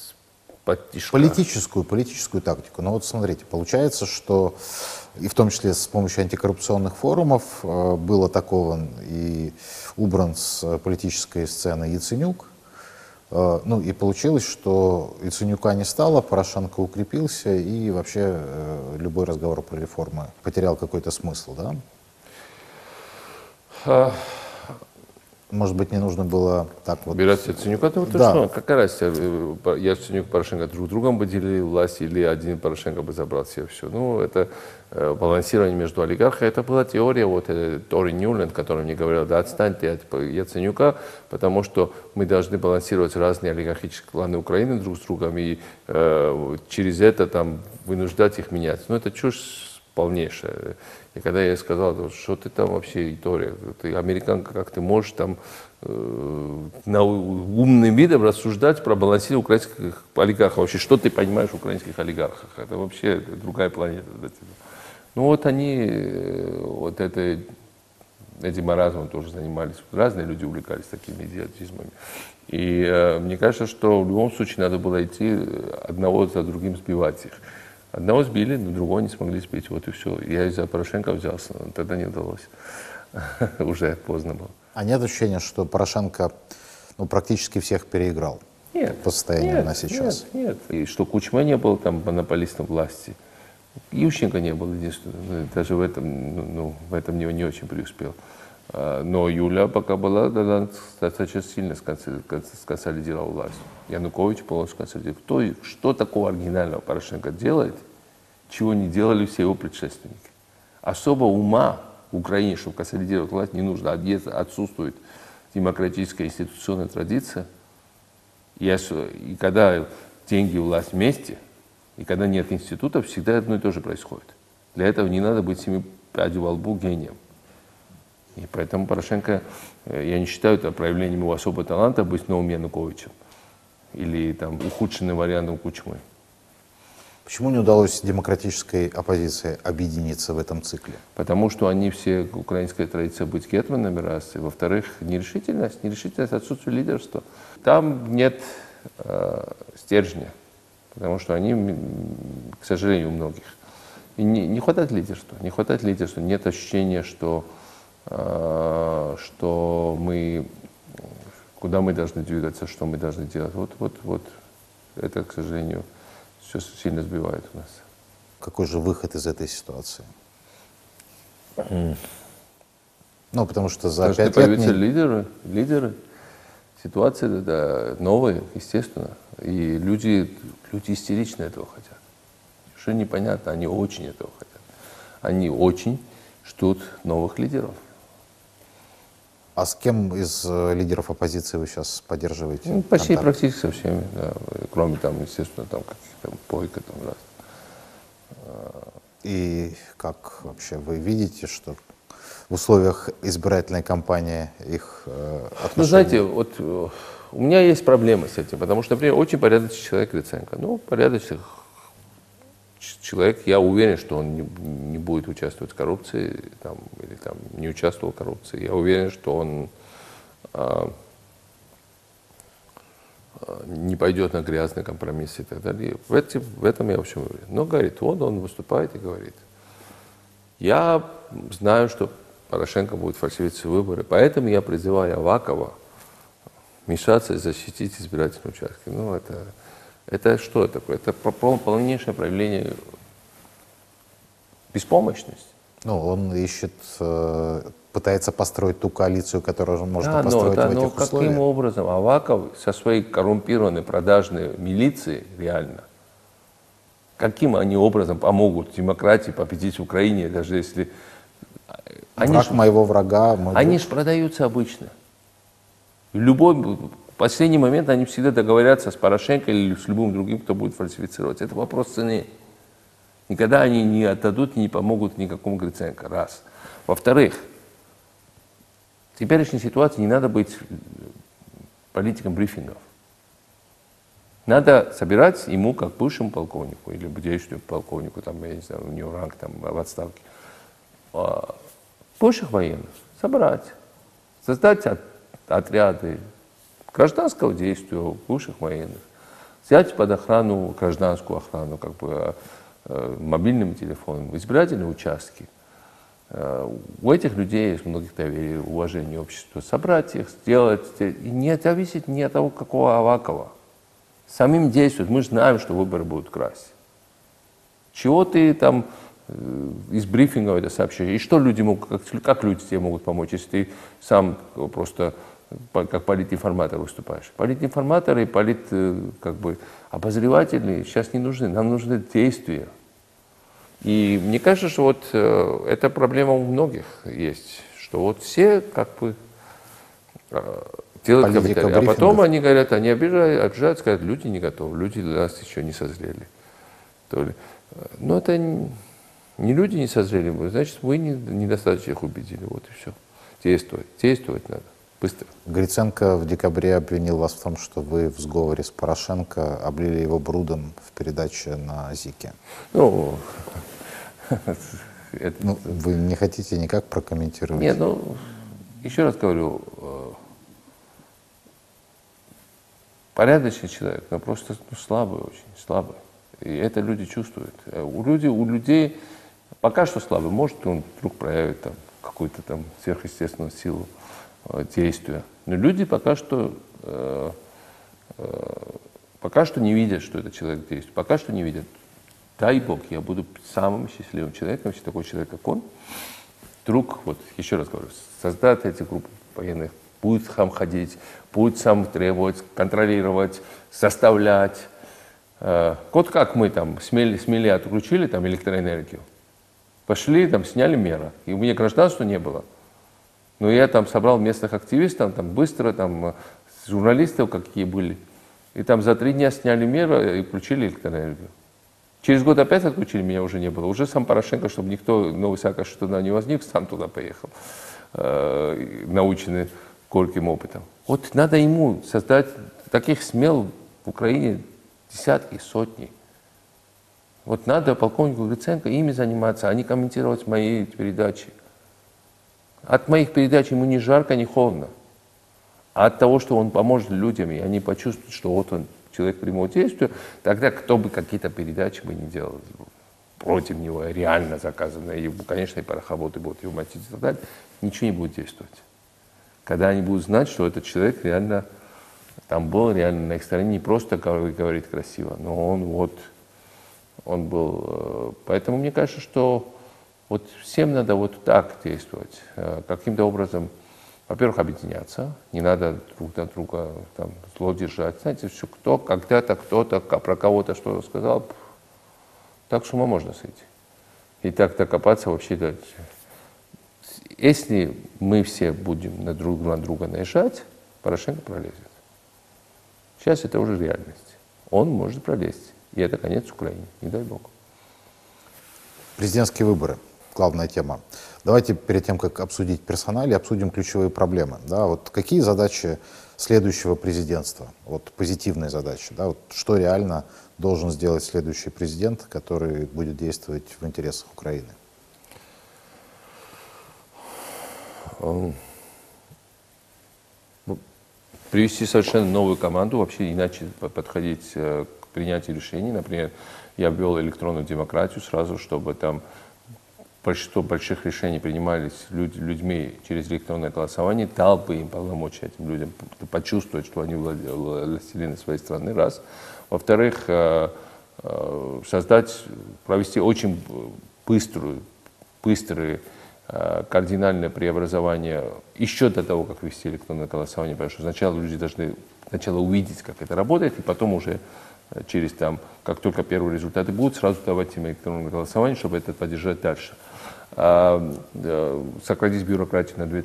Политическую тактику. Но вот смотрите, получается, что и в том числе с помощью антикоррупционных форумов был атакован и убран с политической сцены Яценюк. И получилось, что Яценюка не стало, Порошенко укрепился, и вообще любой разговор про реформы потерял какой-то смысл, да? Может быть, не нужно было так вот... Убирать Яценюка? Да. Какая разница? Яценюк, Порошенко друг другом бы делили власть, или один Порошенко бы забрал себе все. Это балансирование между олигархами. Это была теория, Тори Ньюленд, который мне говорил, да отстань ты от Яценюка, потому что мы должны балансировать разные олигархические кланы Украины друг с другом, и через это вынуждать их менять. Это чушь полнейшая. И когда я ей сказал, что ты там вообще, Итория, ты американка, как ты можешь умным видом рассуждать про балансирование украинских олигархов. Вообще, что ты понимаешь в украинских олигархах? Это вообще другая планета для тебя. Этим маразмом тоже занимались. Разные люди увлекались такими идиотизмами. И мне кажется, что в любом случае надо было идти одного за другим сбивать их. Одного сбили, но другого не смогли сбить. Вот и все. Я из-за Порошенко взялся, но тогда не удалось. Уже поздно было. А нет ощущения, что Порошенко практически всех переиграл? Нет. По состоянию на сейчас. Нет. И что Кучма не был там монополистом власти. Ющенко не был единственным. Даже в этом не очень преуспел. Но Юля пока была, достаточно сильно сконсолидировала власть. Янукович полностью сконсолидировал. Что такого оригинального Порошенко делает, чего не делали все его предшественники? Особо ума в Украине, чтобы консолидировать власть, не нужно. Отсутствует демократическая институционная традиция. И когда деньги и власть вместе, и когда нет институтов, всегда одно и то же происходит. Для этого не надо быть 7 пядей во лбу гением. И поэтому Порошенко, я не считаю это проявлением его особого таланта быть новым Януковичем или там ухудшенным вариантом Кучмы. Почему не удалось демократической оппозиции объединиться в этом цикле? Потому что они все, украинская традиция быть гетманами, раз, и во-вторых, нерешительность, отсутствие лидерства. Там нет стержня, потому что они, к сожалению, у многих. И не хватает лидерства, нет ощущения, что мы, куда мы должны двигаться, что мы должны делать. Вот это, к сожалению, все сильно сбивает у нас. Какой же выход из этой ситуации? Потому что за 5 лет... Появятся лидеры. Ситуация новая, естественно. И люди истерично этого хотят. Что непонятно, они очень этого хотят. Они очень ждут новых лидеров. А с кем из лидеров оппозиции вы сейчас поддерживаете? Почти практически со всеми, да. Кроме естественно, каких-то Бойко раз. И как вообще вы видите, что в условиях избирательной кампании их отношения? Знаете, у меня есть проблемы с этим, потому что, например, очень порядочный человек Гриценко. Порядочный человек, я уверен, что он не будет участвовать в коррупции или не участвовал в коррупции. Я уверен, что он не пойдет на грязные компромиссы и так далее. В этом я, в общем, уверен. Но, говорит, он выступает и говорит. Я знаю, что Порошенко будет фальсифицировать выборы, поэтому я призываю Авакова вмешаться и защитить избирательные участки. Это что такое? Это полнейшее проявление беспомощности. Он ищет, пытается построить ту коалицию, которую можно построить в этих условиях. Каким образом Аваков со своей коррумпированной продажной милицией реально, каким они образом помогут демократии победить в Украине, даже если... Враг моего врага. Они же продаются обычно. В последний момент они всегда договорятся с Порошенко или с любым другим, кто будет фальсифицировать. Это вопрос цены. Никогда они не отдадут и не помогут никакому Гриценко. Раз. Во-вторых, в теперешней ситуации не надо быть политиком брифингов. Надо собирать ему, как бывшему полковнику или действующему полковнику, я не знаю, у него ранг в отставке, бывших военных собрать, создать отряды гражданского действия бывших военных, взять под охрану гражданскую охрану, мобильными телефонами, избирательные участки. У этих людей есть многих доверие, уважение общества. Собрать их, сделать, и не зависит ни от того, какого Авакова. Самим действует. Мы же знаем, что выборы будут красть. Чего ты из брифинга это сообщаешь? И что люди могут, как люди тебе могут помочь, если ты сам просто как политинформатор выступаешь? Политинформаторы и обозреватели сейчас не нужны. Нам нужны действия. И мне кажется, что эта проблема у многих есть, что все делают комментарии. А потом они говорят, они обижаются, говорят, люди не готовы, люди для нас еще не созрели. Но это не люди не созрели, значит, вы недостаточно их убедили. Вот и все. Действовать надо. Быстро. Гриценко в декабре обвинил вас в том, что вы в сговоре с Порошенко облили его брудом в передаче на ЗИКе. Вы не хотите никак прокомментировать? Нет, еще раз говорю, порядочный человек, но просто слабый очень, слабый. И это люди чувствуют. У людей пока что слабый. Может, он вдруг проявит там какую-то там сверхъестественную силу действия. Но люди пока что не видят, что этот человек действует. Пока что не видят. Дай Бог, я буду самым счастливым человеком, если такой человек, как он, вдруг, вот еще раз говорю, создать эти группы военных, будет сам ходить, будет сам требовать, контролировать, составлять. Вот как мы там смели отключили там электроэнергию, пошли, там сняли меры, и у меня гражданства не было. Но я там собрал местных активистов, там быстро, там журналистов какие были, и там за 3 дня сняли меры и включили электроэнергию. Через год опять отключили, меня уже не было. Уже сам Порошенко, чтобы никто, Новый Саакашвили туда не возник, сам туда поехал, наученный горьким опытом. Вот надо ему создать таких смел в Украине десятки, сотни. Вот надо полковнику Гриценко ими заниматься, а не комментировать мои передачи. От моих передач ему ни жарко, ни холодно. А от того, что он поможет людям, и они почувствуют, что вот он человек прямого действия, тогда кто бы какие-то передачи бы не делал против него, реально заказанные, и, конечно, и пороховоды будут его мочить и так далее, ничего не будет действовать. Когда они будут знать, что этот человек реально там был, реально на их стороне, не просто говорит красиво, но он был. Поэтому мне кажется, что вот всем надо вот так действовать, каким-то образом, во-первых, объединяться, не надо друг на друга там, зло держать. Знаете, все, кто когда-то, кто-то про кого-то что-то сказал, так с ума можно сойти. И так-то копаться вообще дальше. Если мы все будем друг на друга наезжать, Порошенко пролезет. Сейчас это уже реальность. Он может пролезть. И это конец Украине. Не дай Бог. Президентские выборы. Главная тема. Давайте перед тем, как обсудить персонали, обсудим ключевые проблемы. Да, вот какие задачи следующего президентства? Вот позитивные задачи. Да, вот что реально должен сделать следующий президент, который будет действовать в интересах Украины? Привести совершенно новую команду, вообще иначе подходить к принятию решений. Например, я ввел электронную демократию сразу, чтобы там большинство больших решений принимались людьми через электронное голосование, дал бы им полномочия этим людям почувствовать, что они властелины своей страны, раз. Во-вторых, провести очень быстрые кардинальное преобразование еще до того, как ввести электронное голосование, потому что сначала люди должны сначала увидеть, как это работает, и потом уже через там, как только первые результаты будут, сразу давать им электронное голосование, чтобы это поддержать дальше. Сократить бюрократию на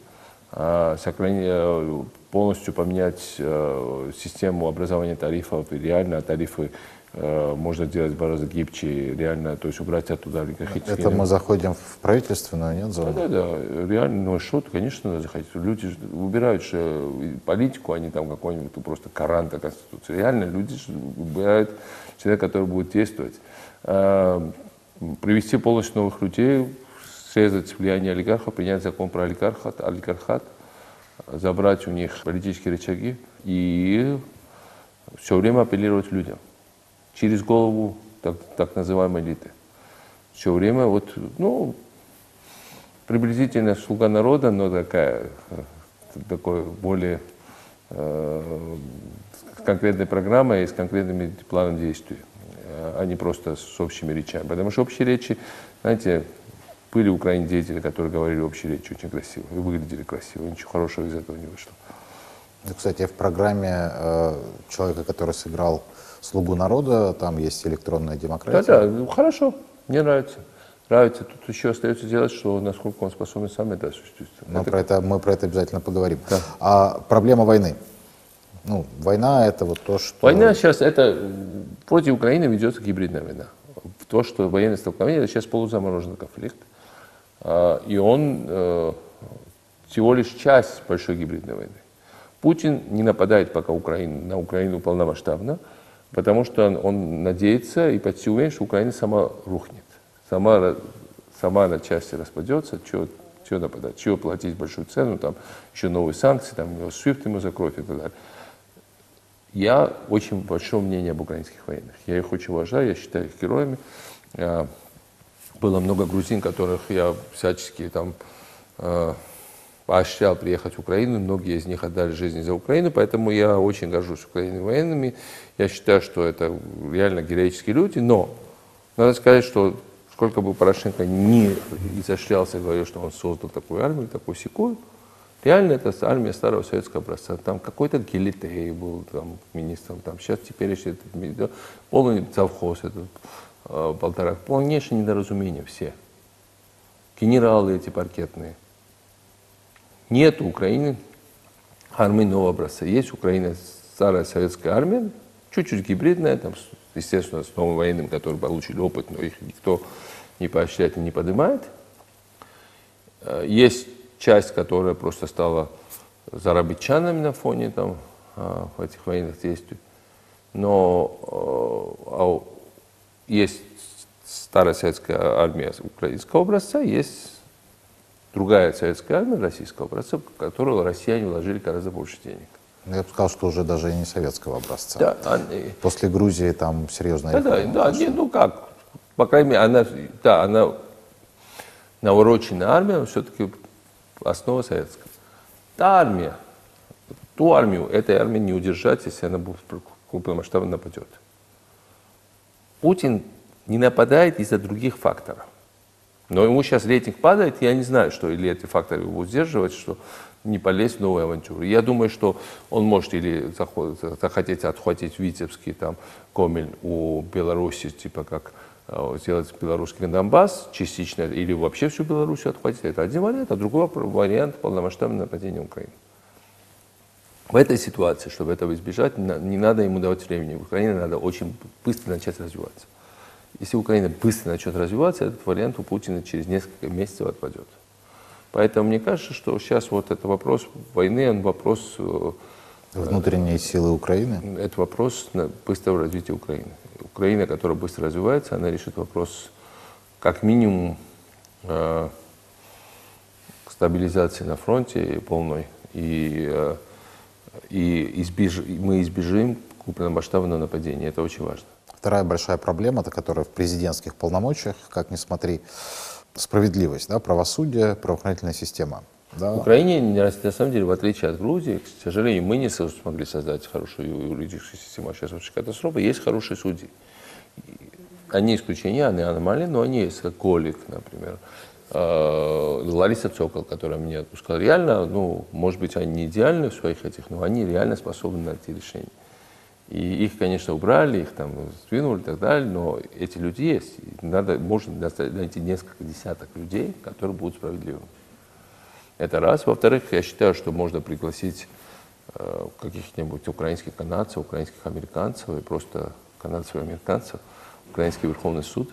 2/3, полностью поменять систему образования тарифов, и реально тарифы можно делать гораздо гибче, реально, то есть убрать оттуда олигархические. Это мы заходим в правительственную, нет, зону? Да, реально, ну что, конечно, надо заходить. Люди убирают же политику, а не там какой-нибудь просто каранта Конституции. Реально люди выбирают человека, который будет действовать. Привести полностью новых людей, срезать влияние олигархов, принять закон про олигархат, забрать у них политические рычаги и все время апеллировать людям. Через голову так называемой элиты. Все время приблизительно слуга народа, но такой более с конкретной программой и с конкретными планом действий, а не просто с общими речами. Потому что общие речи, знаете, были в Украине деятели, которые говорили общие речи очень красиво и выглядели красиво. Ничего хорошего из этого не вышло. Кстати, в программе человека, который сыграл «Слугу народа», там есть электронная демократия. Да, хорошо, мне нравится. Тут еще остается делать, что насколько он способен сам это осуществить. Мы про это обязательно поговорим. Да. А проблема войны? Война — это вот то, что... Война сейчас, против Украины ведется гибридная война. То, что военное столкновение, это сейчас полузамороженный конфликт. И он всего лишь часть большой гибридной войны. Путин не нападает пока на Украину полномасштабно, потому что он надеется и почти уверен, что Украина сама рухнет. Сама на части распадется, чего нападать, чего платить большую цену, там еще новые санкции, там SWIFT ему закроют и так далее. Я очень большого мнения об украинских военных. Я их очень уважаю, я считаю их героями. Было много грузин, которых я всячески там поощрял приехать в Украину. Многие из них отдали жизни за Украину, поэтому я очень горжусь украинскими военными. Я считаю, что это реально героические люди, но надо сказать, что сколько бы Порошенко не изощрялся, говорил, что он создал такую армию, такую секую, реально это армия старого советского образца. Там какой-то Гелитей был там, министром, там, сейчас теперь еще полный завхоз, этот, полнейшее недоразумение все. Генералы эти паркетные. Нет у Украины армии нового образца. Есть Украина старая советская армия, чуть-чуть гибридная, там, естественно, с новым военным, которые получили опыт, но их никто не поощряет и не поднимает. Есть часть, которая просто стала зарабичанами на фоне там, этих военных действий. Но есть старая советская армия украинского образца, есть другая советская армия российского образца, в которую россияне вложили гораздо больше денег. Я бы сказал, что уже даже и не советского образца. Да, После Грузии там серьезная реформа. Да, ну как, по крайней мере, она навороченная армия, все-таки основа советская. Ту армию, этой армии не удержать, если она будет крупномасштабно нападет. Путин не нападает из-за других факторов. Но ему сейчас рейтинг падает, я не знаю, что или эти факторы его будут сдерживать, что не полезть в новую авантюру. Я думаю, что он может или захотеть отхватить Витебский, там, Гомель у Беларуси, типа как сделать белорусский Донбасс частично, или вообще всю Белоруссию отхватить. Это один вариант, а другой вариант полномасштабное нападение Украины. В этой ситуации, чтобы этого избежать, не надо ему давать времени. Украине надо очень быстро начать развиваться. Если Украина быстро начнет развиваться, этот вариант у Путина через несколько месяцев отпадет. Поэтому мне кажется, что сейчас вот этот вопрос войны, он вопрос... Внутренние силы Украины? Это вопрос быстрого развития Украины. Украина, которая быстро развивается, она решит вопрос как минимум стабилизации на фронте полной. И мы избежим крупномасштабного нападения. Это очень важно. Вторая большая проблема, которая в президентских полномочиях, как ни смотри, справедливость, да, правосудие, правоохранительная система. Да. В Украине, на самом деле, в отличие от Грузии, к сожалению, мы не смогли создать хорошую юридическую систему. Сейчас вообще катастрофа. Есть хорошие судьи. Они исключения, они аномалии, но они есть, как Голик, например. Лариса Цокол, которая меня отпускала. Реально, ну, может быть, они не идеальны в своих этих, но они реально способны найти решение. И их, конечно, убрали, их там сдвинули и так далее, но эти люди есть. Можно найти несколько десяток людей, которые будут справедливыми. Это раз. Во-вторых, я считаю, что можно пригласить каких-нибудь украинских канадцев, украинских американцев и просто канадцев и американцев, украинский Верховный суд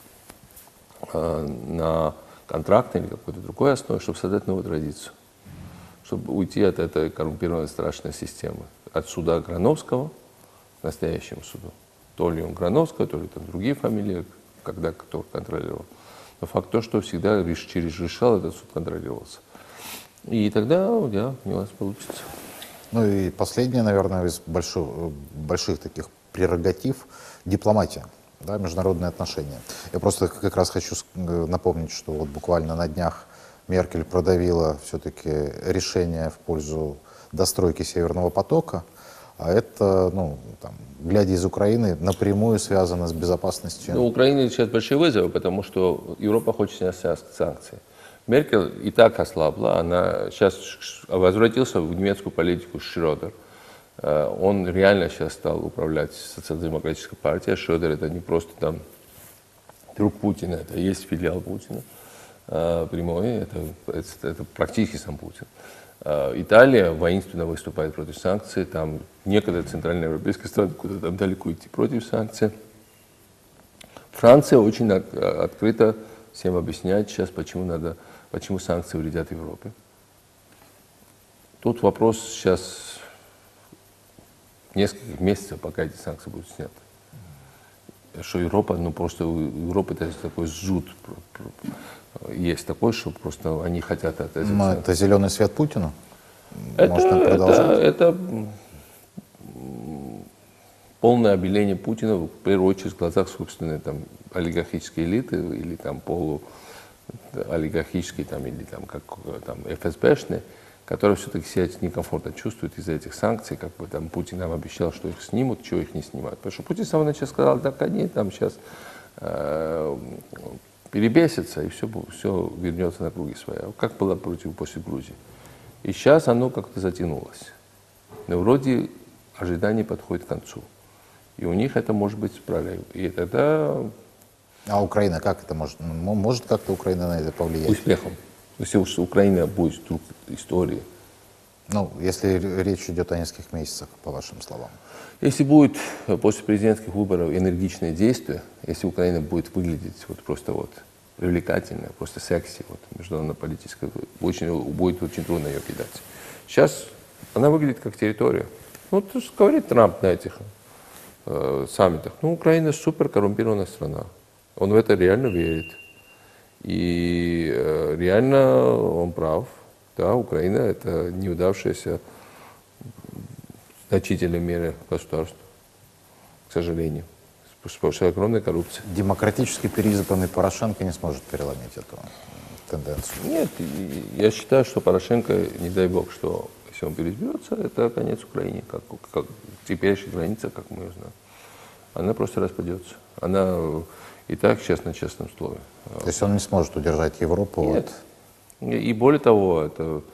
на контракт или какой-то другой основе, чтобы создать новую традицию, чтобы уйти от этой коррумпированной страшной системы, от суда Грановского к настоящему суду. То ли он Грановского, то ли там другие фамилии, когда кто контролировал. Но факт то, что всегда через решал этот суд контролировался. И тогда, да, у нас получится. Ну и последнее, наверное, из больших таких прерогатив – дипломатия, да, международные отношения. Я просто как раз хочу напомнить, что вот буквально на днях Меркель продавила все-таки решение в пользу достройки Северного потока, а это, ну, там, глядя из Украины, напрямую связано с безопасностью. Ну, у Украины сейчас большие вызовы, потому что Европа хочет снять санкции. Меркель и так ослабла, она сейчас возвратился в немецкую политику Шрёдер. Он реально сейчас стал управлять социал-демократической партией. Шрёдер это не просто там друг Путина, это и есть филиал Путина прямой, это практически сам Путин. Италия воинственно выступает против санкций, там некоторые центральноевропейские страны, куда там далеко идти против санкций. Франция очень открыто всем объясняет сейчас, почему санкции вредят Европе. Тут вопрос сейчас нескольких месяцев, пока эти санкции будут сняты. Что Европа, ну просто у Европы это такой зуд есть такой, что просто они хотят от этих санкций. Это зеленый свет Путину? Может, он продолжать? полное обеление Путина, в первую очередь, в глазах собственной там, олигархической элиты или там, полуолигархической там, или там, как, там, ФСБшной, которые все-таки себя некомфортно чувствуют из-за этих санкций. Как бы там Путин нам обещал, что их снимут, чего их не снимают. Потому что Путин с самого начала сказал, так они там сейчас перебесятся, и все вернется на круги свои. Как было после Грузии. И сейчас оно как-то затянулось. Но вроде ожидание подходит к концу. И у них это может быть прорыв. И тогда... А Украина как это может? Может как-то Украина на это повлиять? Успехом. Если уж Украина будет вдруг историей. Ну, если речь идет о нескольких месяцах, по вашим словам. Если будет после президентских выборов энергичное действие, если Украина будет выглядеть вот просто вот привлекательно, просто секси, вот, международно-политическая, будет очень трудно ее кидать. Сейчас она выглядит как территория. Ну, то, что говорит Трамп на этих саммитах. Ну, Украина супер коррумпированная страна. Он в это реально верит. И реально он прав. Да, Украина — это неудавшаяся в значительной мере государство, к сожалению, с огромной коррупцией. Демократически переизбранный Порошенко не сможет переломить эту тенденцию? Нет, я считаю, что Порошенко, не дай бог, что если он переизберется, это конец Украине, как теперешняя граница, как мы ее знаем. Она просто распадется. Она и так сейчас на честном слове. То есть он не сможет удержать Европу? Нет. И более того,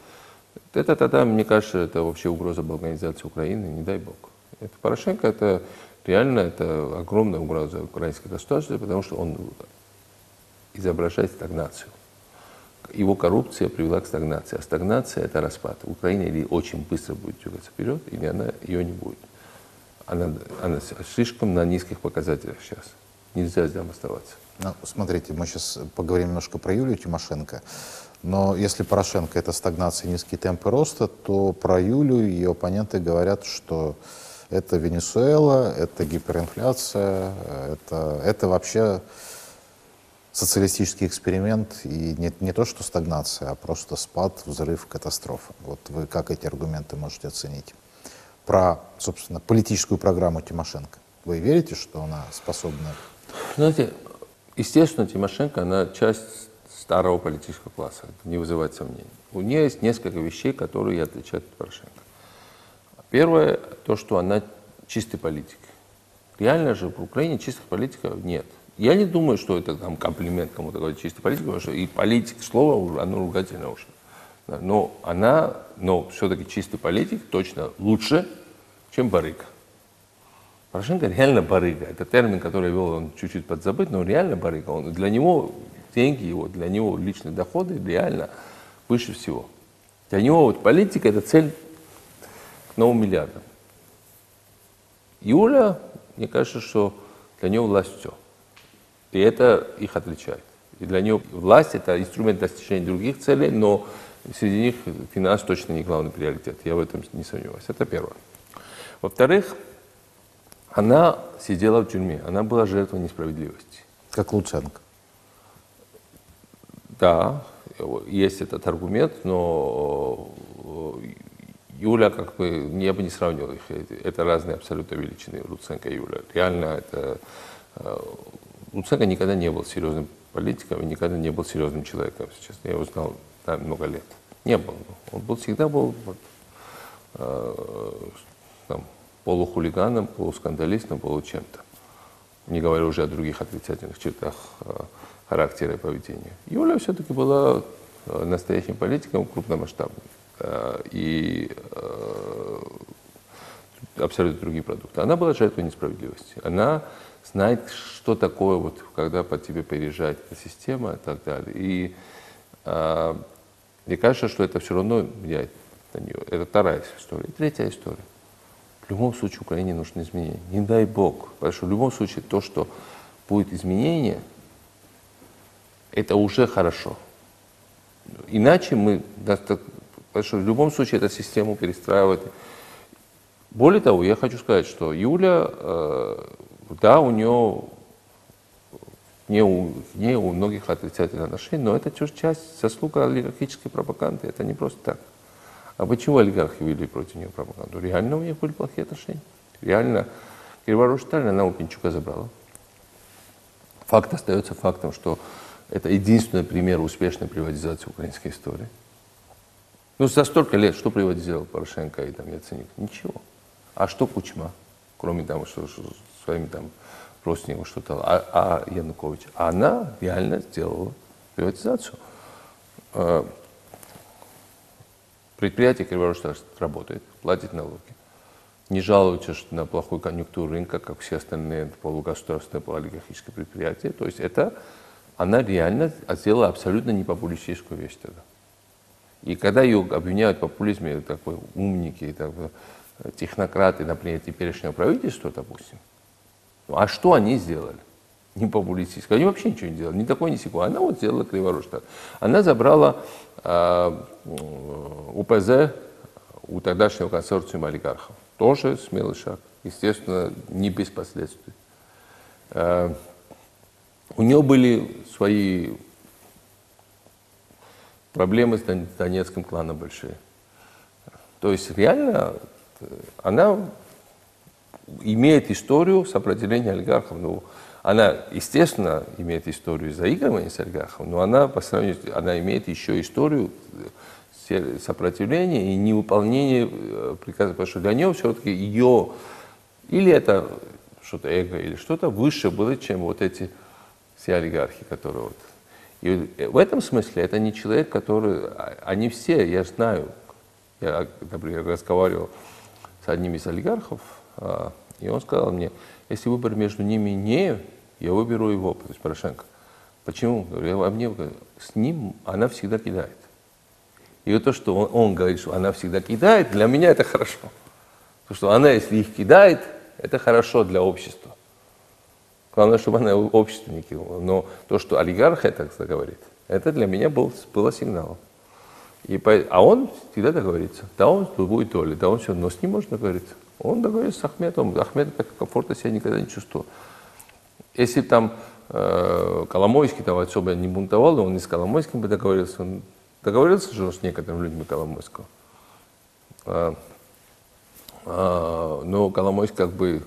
это тогда, мне кажется, это вообще угроза балканизации Украины, не дай бог. Это Порошенко, это реально это огромная угроза украинской государства, потому что он изображает стагнацию. Его коррупция привела к стагнации, а стагнация — это распад. Украина или очень быстро будет двигаться вперед, или ее не будет. Она слишком на низких показателях сейчас. Нельзя там оставаться. Ну, смотрите, мы сейчас поговорим немножко про Юлию Тимошенко. Но если Порошенко — это стагнация и низкие темпы роста, то про Юлю ее оппоненты говорят, что это Венесуэла, это гиперинфляция, это вообще социалистический эксперимент, и не то что стагнация, а просто спад, взрыв, катастрофа. Вот вы как эти аргументы можете оценить? Про, собственно, политическую программу Тимошенко. Вы верите, что она способна? Знаете, естественно, Тимошенко, она часть старого политического класса, это не вызывает сомнений. У нее есть несколько вещей, которые ее отличают от Порошенко. Первое, то, что она чистый политик. Реально же в Украине чистых политиков нет. Я не думаю, что это там комплимент кому-то говорить чистый политик, потому что и политик, слово, оно ругательное уже. Но все-таки чистый политик точно лучше, чем барыга. Порошенко реально барыга. Это термин, который я вел, он чуть-чуть подзабыт, но реально барыга. Для него деньги, для него личные доходы реально выше всего. Для него вот политика — это цель к новым миллиардам. Юля, мне кажется, что для нее власть все. И это их отличает. И для нее власть — это инструмент достижения других целей, но среди них финанс точно не главный приоритет. Я в этом не сомневаюсь. Это первое. Во-вторых, она сидела в тюрьме, она была жертвой несправедливости. Как Луценко. Да, есть этот аргумент, но Юля, как бы, я бы не сравнивал их. Это разные абсолютно величины, Луценко и Юля. Реально, Луценко никогда не был серьезным политиком и никогда не был серьезным человеком, если честно. Я его знал много лет. Не был. Он всегда был полухулиганом, полускандалистом, получем-то. Не говоря уже о других отрицательных чертах характера и поведения. Юля все-таки была настоящим политиком, крупномасштабным. И абсолютно другие продукты. Она была жертвой несправедливости. Она знает, что такое, вот, когда по тебе переезжает эта система и так далее. И мне кажется, что это все равно влияет на нее. Это вторая история. И третья история. В любом случае Украине нужны изменения. Не дай бог. Потому что в любом случае то, что будет изменение, это уже хорошо. Иначе мы... Потому что в любом случае эту систему перестраивать. Более того, я хочу сказать, что Юля, да, у нее не у многих отрицательных отношений, но это часть заслуга олигархической пропаганды. Это не просто так. А почему олигархи вели против нее пропаганду? Реально у них были плохие отношения. Реально Криворожсталь она у Пинчука забрала. Факт остается фактом, что это единственный пример успешной приватизации украинской истории. Ну, за столько лет что приватизировал Порошенко и там Яценюк? Ничего. А что Кучма? Кроме того, что своими там родственниками что-то. А Янукович? Она реально сделала приватизацию. Предприятие Криворожсталь работает, платит налоги. Не жалуются на плохую конъюнктуру рынка, как все остальные полугосударственные, полуолигархические предприятия. То есть она реально сделала абсолютно не популистическую вещь тогда. И когда ее обвиняют в популизме, такой умники, технократы, например, теперешнего правительства, допустим, а что они сделали? Не популистическое. Они вообще ничего не делали, ни такой, ни сякой. Она вот сделала Криворожсталь. Она забрала УПЗ у тогдашнего консорциума олигархов. Тоже смелый шаг. Естественно, не без последствий. У нее были свои проблемы с донецким кланом большие. То есть реально она имеет историю сопротивления олигархов. Ну, она, естественно, имеет историю заигрывания с олигархом, но она, по сравнению, она имеет еще историю сопротивления и невыполнения приказа. Потому что для нее все-таки ее, или это что-то эго, или что-то выше было, чем вот эти все олигархи, которые вот. И в этом смысле это не человек, который... Они все, я знаю, я, например, разговаривал с одним из олигархов, и он сказал мне, если выбор между ними не, я выберу его, то есть Порошенко. Почему? С ним она всегда кидает. И вот то, что он говорит, что она всегда кидает, для меня это хорошо. Потому что она, если их кидает, это хорошо для общества. Главное, чтобы она общество не кинула. Но то, что олигарх это говорит, это для меня было сигналом. А он всегда договорится. Да, он будет доли, да, он все, но с ним можно договориться. Он договорится с Ахметом. Ахмед так комфортно себя никогда не чувствовал. Если там Коломойский там особо не бунтовал, он и с Коломойским бы договорился. Он договорился же с некоторыми людьми Коломойского. Но Коломойский как бы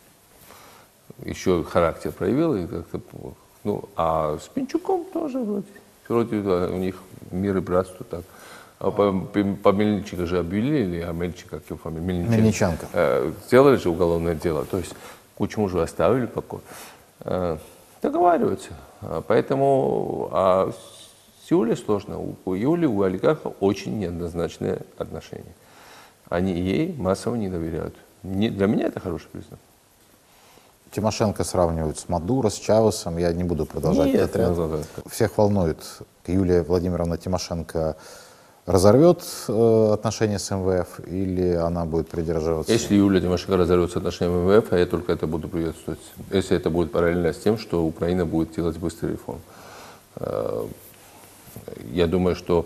еще характер проявил. И а с Пинчуком тоже вроде у них мир и братство так. А по Мельниченко же обвинили, а Мельниченко, как его фамилия? Мельниченко. Сделали же уголовное дело, то есть Кучму же оставили покой. Договариваются. Поэтому с Юлей сложно. У Юли, у олигархов очень неоднозначные отношения. Они ей массово не доверяют. Для меня это хороший признак. Тимошенко сравнивают с Мадуро, с Чавесом. Я не буду продолжать этот ряд. Всех волнует, Юлия Владимировна Тимошенко разорвет отношения с МВФ или она будет придерживаться? Если Юлия Тимошенко разорвет отношения с МВФ, я только это буду приветствовать. Если это будет параллельно с тем, что Украина будет делать быстрый реформ. Я думаю, что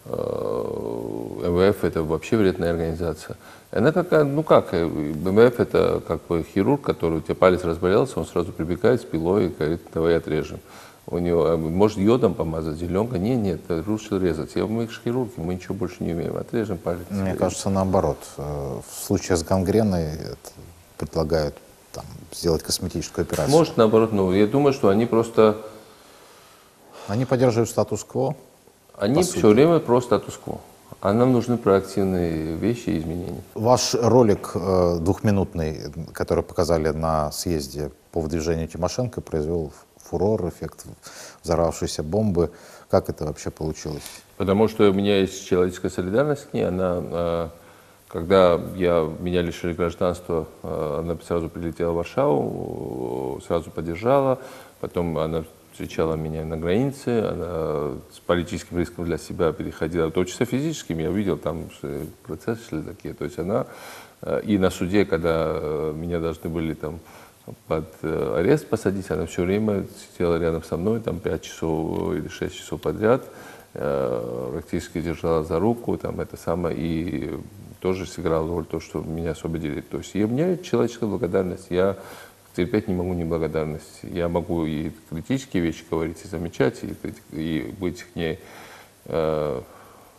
МВФ это вообще вредная организация. Она МВФ это как бы хирург, который у тебя палец разболелся, он сразу прибегает с пилой и говорит, давай отрежем. У него, может, йодом помазать, зеленка? Нет, лучше резать. Мы же хирурги, мы ничего больше не умеем. Отрежем палец. Мне кажется, наоборот. В случае с гангреной предлагают сделать косметическую операцию. Может, наоборот, но я думаю, что они просто... Они поддерживают статус-кво? Они все время про статус-кво. А нам нужны проактивные вещи и изменения. Ваш ролик двухминутный, который показали на съезде по выдвижению Тимошенко, произвел фурор, эффект взорвавшейся бомбы. Как это вообще получилось? Потому что у меня есть человеческая солидарность с ней. Она, когда меня лишили гражданства, она сразу прилетела в Варшаву, сразу поддержала. Потом она встречала меня на границе, она с политическим риском для себя переходила, в том числе физическим, я видел, там процессы шли такие. То есть она и на суде, когда меня должны были там под арест посадить, она все время сидела рядом со мной, там 5 часов или 6 часов подряд, практически держала за руку, там это самое, и тоже сыграла роль то, что меня освободили. То есть и у меня человеческая благодарность, я терпеть не могу неблагодарность. Я могу и критические вещи говорить, и замечать, и быть к ней,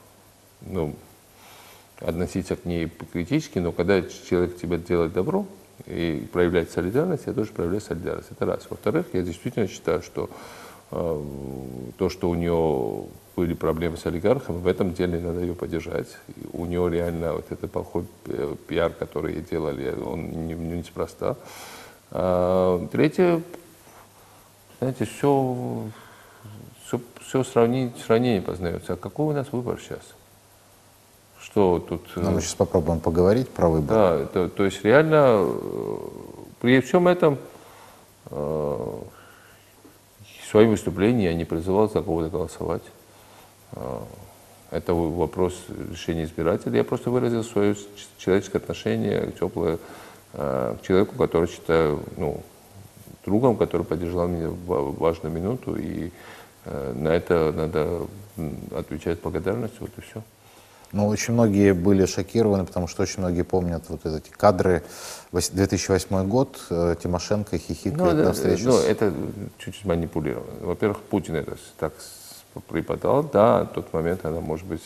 относиться к ней критически, но когда человек тебе делает добро, и проявлять солидарность, я тоже проявляю солидарность. Это раз. Во-вторых, я действительно считаю, что то, что у нее были проблемы с олигархами, в этом деле надо ее поддержать. У нее реально вот этот плохой пиар, который ей делали, он неспроста. Третье, знаете, все сравнение познается. А какой у нас выбор сейчас? Что тут... Но мы сейчас попробуем поговорить про выбор. Да, то есть реально при всем этом в своем выступлении я не призывал за кого-то голосовать. Это вопрос решения избирателей. Я просто выразил свое человеческое отношение теплое к человеку, который считаю другом, который поддержал меня в важную минуту. И на это надо отвечать благодарностью. Вот и все. Ну, очень многие были шокированы, потому что очень многие помнят вот эти кадры. 2008 год, Тимошенко хихикает на встрече. Ну, это чуть-чуть манипулировано. Во-первых, Путин это так преподал. Да, в тот момент она, может быть,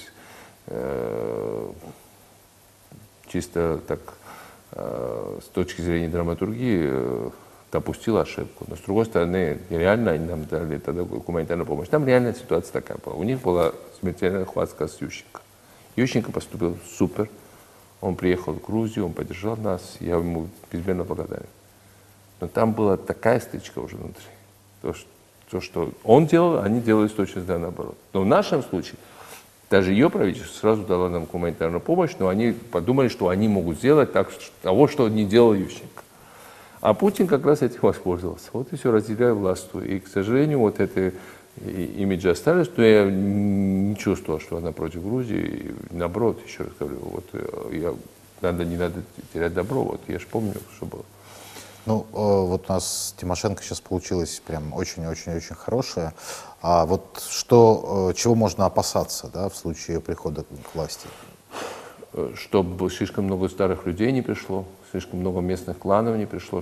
чисто так с точки зрения драматургии допустила ошибку. Но, с другой стороны, реально они нам дали тогда гуманитарную помощь. Там реальная ситуация такая была. У них была смертельная хватка с Ющенко. Ющенко поступил супер. Он приехал в Грузию, он поддержал нас. Я ему безмерно благодарен. Но там была такая стычка уже внутри. То, что он делал, они делали точно наоборот. Но в нашем случае даже ее правительство сразу дало нам гуманитарную помощь, но они подумали, что они могут сделать того, что не делал Ющенко. А Путин как раз этим воспользовался. Вот и все, разделяя власть. И, к сожалению, вот это имиджи остались, но я не чувствовал, что она против Грузии. И наоборот, еще раз говорю, вот не надо терять добро. Вот я же помню, что было. Ну, вот у нас Тимошенко сейчас получилось прям очень-очень-очень хорошая. А вот чего можно опасаться, да, в случае прихода к власти? Чтобы слишком много старых людей не пришло, слишком много местных кланов не пришло,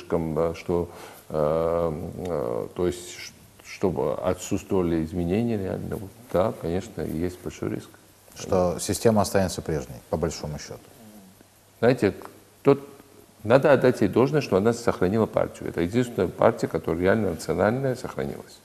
то есть, чтобы отсутствовали изменения реально. Да, конечно, есть большой риск. Что система останется прежней, по большому счету. Знаете, надо отдать ей должное, что она сохранила партию. Это единственная партия, которая реально национальная, сохранилась.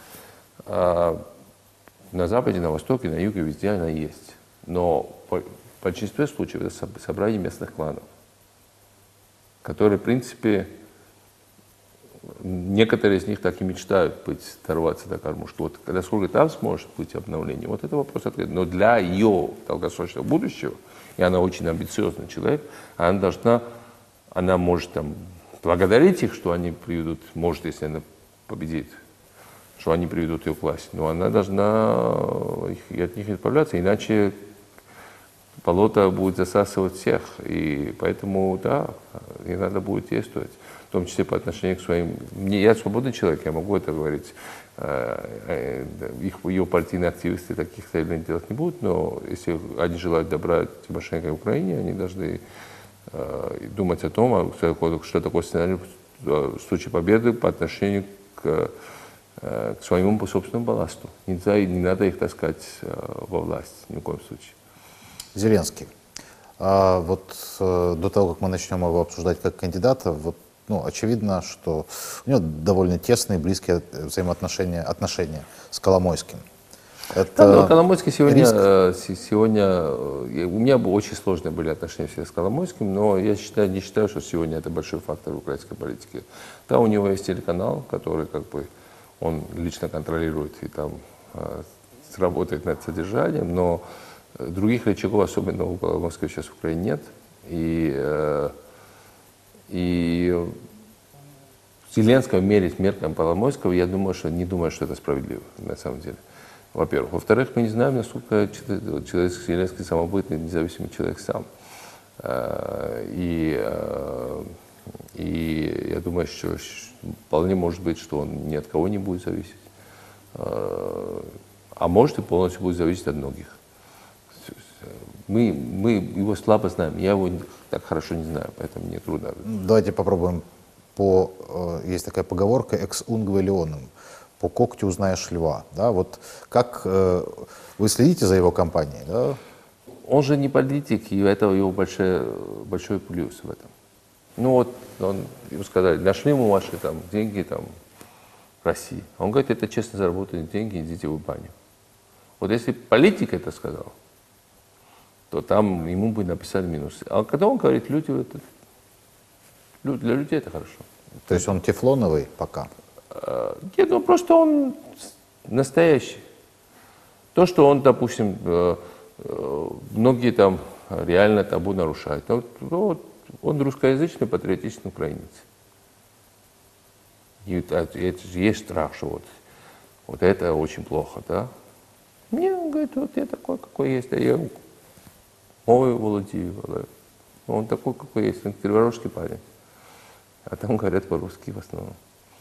На Западе, на Востоке, на Юге, везде она есть. Но в большинстве случаев это собрание местных кланов, которые, в принципе, некоторые из них так и мечтают дорваться до кормушки. Вот насколько там сможет быть обновление, вот это вопрос открыт. Но для ее долгосрочного будущего, и она очень амбициозный человек, она может там благодарить их, что они приведут, может, если она победит, что они приведут ее к власти. Но она должна от них избавляться, иначе болото будет засасывать всех. И поэтому, да, ей надо будет действовать. В том числе по отношению к своим... Я свободный человек, я могу это говорить. Ее партийные активисты таких целей делать не будут, но если они желают добра Тимошенко и Украине, они должны думать о том, что такое сценарий в случае победы по отношению к своему собственному балласту. Не надо их таскать во власть ни в коем случае. Зеленский. Вот до того, как мы начнем его обсуждать как кандидата, очевидно, что у него довольно тесные, близкие отношения с Коломойским. Да, Коломойский сегодня у меня очень сложные были отношения с Коломойским, но я не считаю, что сегодня это большой фактор в украинской политике. Да, у него есть телеканал, который он лично контролирует и там работает над содержанием, но других рычагов, особенно у Коломойского, сейчас в Украине нет. И Зеленского мерить меркам Коломойского, я не думаю, что это справедливо на самом деле. Во-первых. Во-вторых, мы не знаем, насколько человек Зеленский самобытный, независимый человек сам. И я думаю, что вполне может быть, что он ни от кого не будет зависеть. А может и полностью будет зависеть от многих. Мы его слабо знаем, я его так хорошо не знаю, поэтому мне трудно. Давайте попробуем есть такая поговорка «ex ungue leonum», по когтю узнаешь льва. Да? Вот как вы следите за его кампанией? Да? Он же не политик, и это его большой плюс в этом. Ну вот, ему сказали, нашли мы ваши там деньги там в России. Он говорит, это честно заработанные деньги, идите в баню. Вот если политик это сказал, то там ему бы написали минусы. А когда он говорит, люди, для людей это хорошо. То есть он тефлоновый пока? Нет, ну просто он настоящий. То, что он, допустим, многие там реально табу нарушают. Но он русскоязычный, патриотичный украинец. И это же есть страх, что вот это очень плохо, да? Мне, он говорит, вот я такой, какой есть, а я мовой владею. Он такой, какой есть, он криворожский парень. А там говорят по-русски в основном.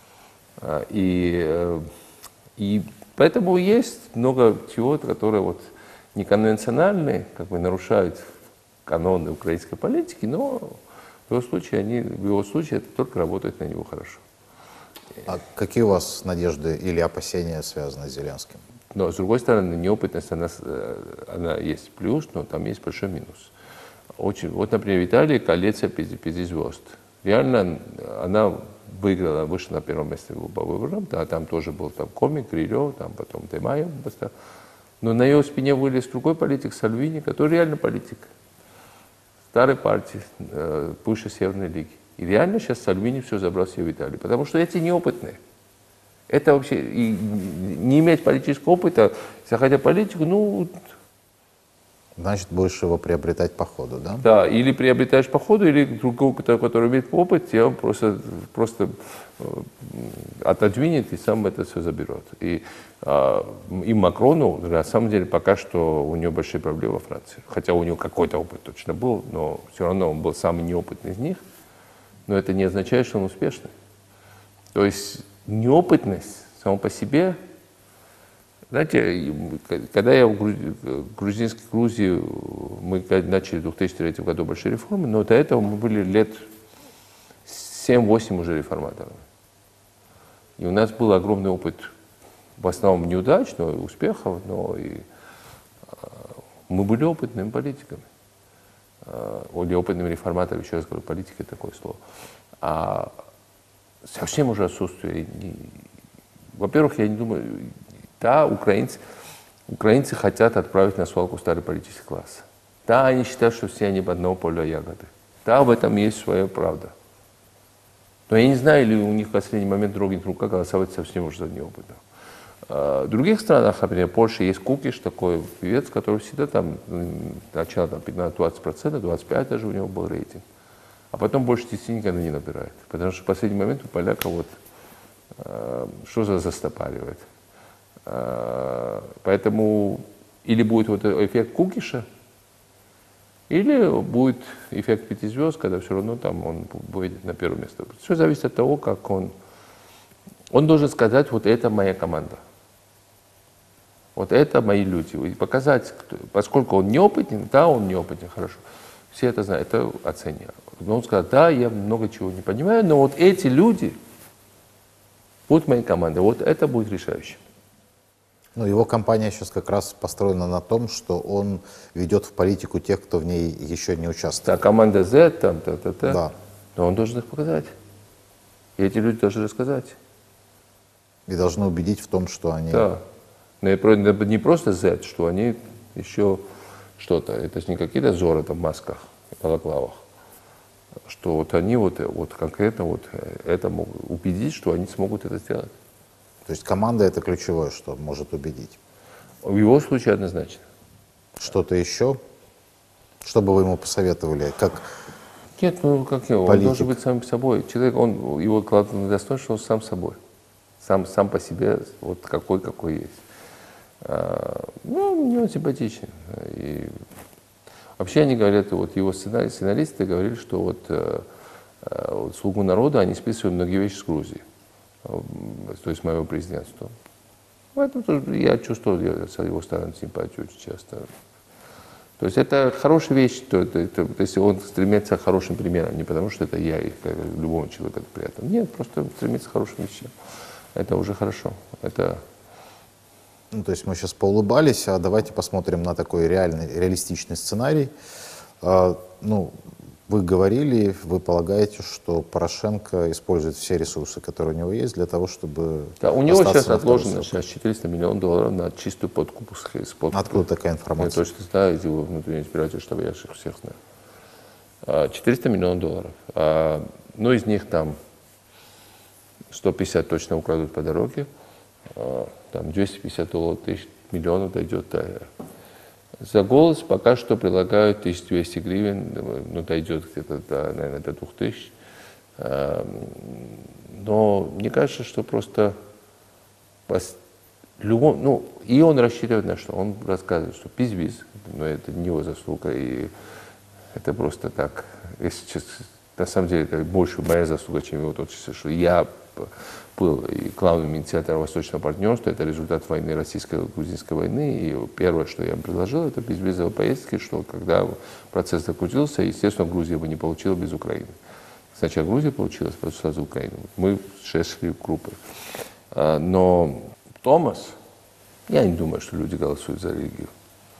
И поэтому есть много чего, которые вот неконвенциональные, как бы нарушают каноны украинской политики, но в его случае это только работает на него хорошо. А какие у вас надежды или опасения связаны с Зеленским? Но, с другой стороны, неопытность, она есть плюс, но там есть большой минус. Вот, например, в Италии коалиция 5 звезд. Реально она выиграла, вышла на первом месте по выборам, да, там тоже был там комик, Крилев, там потом Демайо. Но на ее спине вылез другой политик, Сальвини, который реально политик. Старой партии, бывшей Северной Лиги. И реально сейчас Сальвини все забрал себе в Италию, потому что эти неопытные. Это вообще, и не иметь политического опыта, заходя в политику, ну... Значит, будешь его приобретать по ходу, да? Да, или приобретаешь по ходу, или другого, который имеет опыт, тебя просто отодвинет и сам это все заберет. И Макрону, на самом деле, пока что у него большие проблемы во Франции. Хотя у него какой-то опыт точно был, но все равно он был самый неопытный из них. Но это не означает, что он успешный. То есть неопытность сама по себе... Знаете, когда я в Грузии, мы начали в 2003 году большие реформы, но до этого мы были лет 7-8 уже реформаторами. И у нас был огромный опыт, в основном неудач, но и успехов, но и мы были опытными политиками. Или опытными реформаторами, еще раз говорю, политика — такое слово. А совсем уже отсутствие. Во-первых, я не думаю... Да, украинцы хотят отправить на свалку старый политический класс. Да, они считают, что все они в одного поля ягоды. Да, в этом есть своя правда. Но я не знаю, или у них в последний момент дрогнет рука голосовать совсем уже за неопытных. В других странах, например, в Польше есть Кукиш, такой певец, который всегда там, начало там 15-20%, 25% даже у него был рейтинг. А потом больше 10 никогда не набирает. Потому что в последний момент у поляка что застопаривает. Поэтому или будет вот эффект Кукиша, или будет эффект 5 звезд, когда все равно там он выйдет на первое место. Все зависит от того, как он должен сказать, вот это моя команда. Вот это мои люди. И показать, поскольку он неопытен, да, он неопытен, хорошо. Все это знают, это оценивают. Но он сказал, да, я много чего не понимаю, но вот эти люди будут моей командой. Вот это будет решающим. Ну, его кампания сейчас как раз построена на том, что он ведет в политику тех, кто в ней еще не участвует. Да, команда Z, там, та-та-та. Да. Но он должен их показать. И эти люди должны рассказать. И должны убедить в том, что они... Да. Но не просто Z, что они еще что-то. Это же не какие-то зоры там в масках и балаклавах. Что вот они вот конкретно вот это могут убедить, что они смогут это сделать. То есть команда — это ключевое, что может убедить. В его случае однозначно. Что-то еще? Что бы вы ему посоветовали? Как Нет, ну как его? политик? Он должен быть сам собой. Человек, его главное достоинство, он сам собой. Сам по себе, вот какой есть. Ну, мне он симпатичен. И вообще они говорят, вот его сценаристы говорили, что вот «Слугу народа» они списывают многие вещи с Грузии. То есть моего президентства. Поэтому я чувствую с его стороны симпатию очень часто. То есть это хорошая вещь, то есть он стремится к хорошим примерам, не потому что это я и любому человеку это приятно. Нет, просто стремится к хорошим вещам. Это уже хорошо. Ну, то есть мы сейчас поулыбались, а давайте посмотрим на такой реалистичный сценарий. Ну, Вы говорили, вы полагаете, что Порошенко использует все ресурсы, которые у него есть, для того, чтобы... Да, у него сейчас на второй отложено срок. 400 миллионов долларов на чистую подкупку. Откуда такая Я информация? точно знаю, из его внутреннего избирательного штаба, я их всех знаю. 400 миллионов долларов. Ну, из них там 150 точно украдут по дороге, там 250 миллионов дойдет до... За голос пока что предлагают 1200 гривен, ну, дойдет где-то, наверное, до 2000. Но мне кажется, что просто ну, и он рассчитывает на что? Он рассказывает, что пиздец, но это не его заслуга, и это просто так. Если честно, на самом деле, это больше моя заслуга, чем его творчество, что я был и главным инициатором Восточного партнерства, это результат войны, российско-грузинской войны, и первое, что я им предложил, это безвизовые поездки, что когда процесс закрутился, естественно, Грузия бы не получила без Украины. Сначала Грузия получилась, потом сразу Украина. Мы 6 шли группы. Но Томас, я не думаю, что люди голосуют за религию.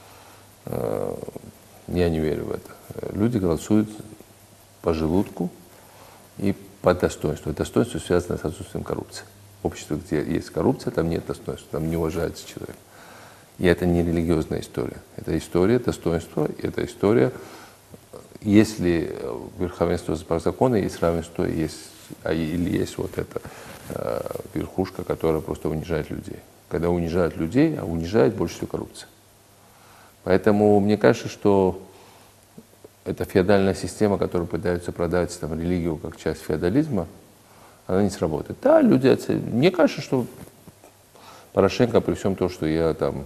Я не верю в это. Люди голосуют по желудку и по достоинству. Достоинство связано с отсутствием коррупции. Общество, где есть коррупция, там нет достоинства, там не уважается человек. И это не религиозная история. Это история достоинства, это история, если верховенство закона, есть равенство, или есть вот эта верхушка, которая просто унижает людей. Когда унижают людей, а унижает больше всего коррупция. Поэтому мне кажется, что эта феодальная система, которую пытаются продать там, религию как часть феодализма, она не сработает. Да, люди оценивают. Мне кажется, что Порошенко, при всем том, что я там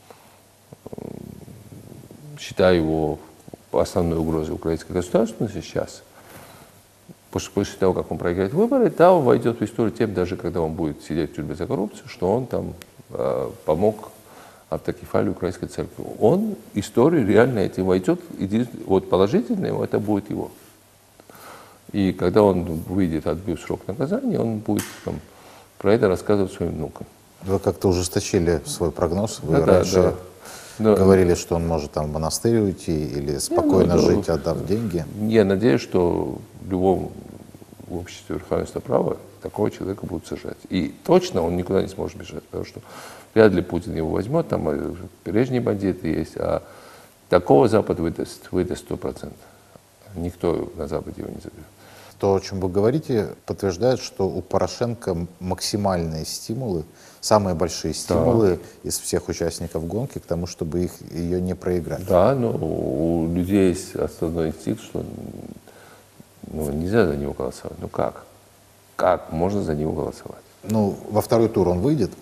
считаю его основной угрозой украинской государственности сейчас, после того, как он проиграет выборы, да, он войдет в историю тем, даже когда он будет сидеть в тюрьме за коррупцию, что он там помог автокефалии Украинской церкви. Он историю реально этим войдет, вот положительное, это будет его. И когда он выйдет, отбив срок наказания, он будет там, про это рассказывать своим внукам. Вы как-то ужесточили свой прогноз. Вы раньше говорили, что он может там в монастырь уйти или спокойно жить, отдав деньги. Я надеюсь, что в любом обществе верховенства права такого человека будут сажать. И точно он никуда не сможет бежать, потому что вряд ли Путин его возьмет, там прежние бандиты есть, а такого Запад выдаст 100%. Никто на Западе его не заберет. То, о чем вы говорите, подтверждает, что у Порошенко максимальные стимулы, самые большие стимулы из всех участников гонки к тому, чтобы ее не проиграть. Да, но у людей есть основной инстинкт, что нельзя за него голосовать. Ну как? Как можно за него голосовать? Ну, во второй тур он выйдет?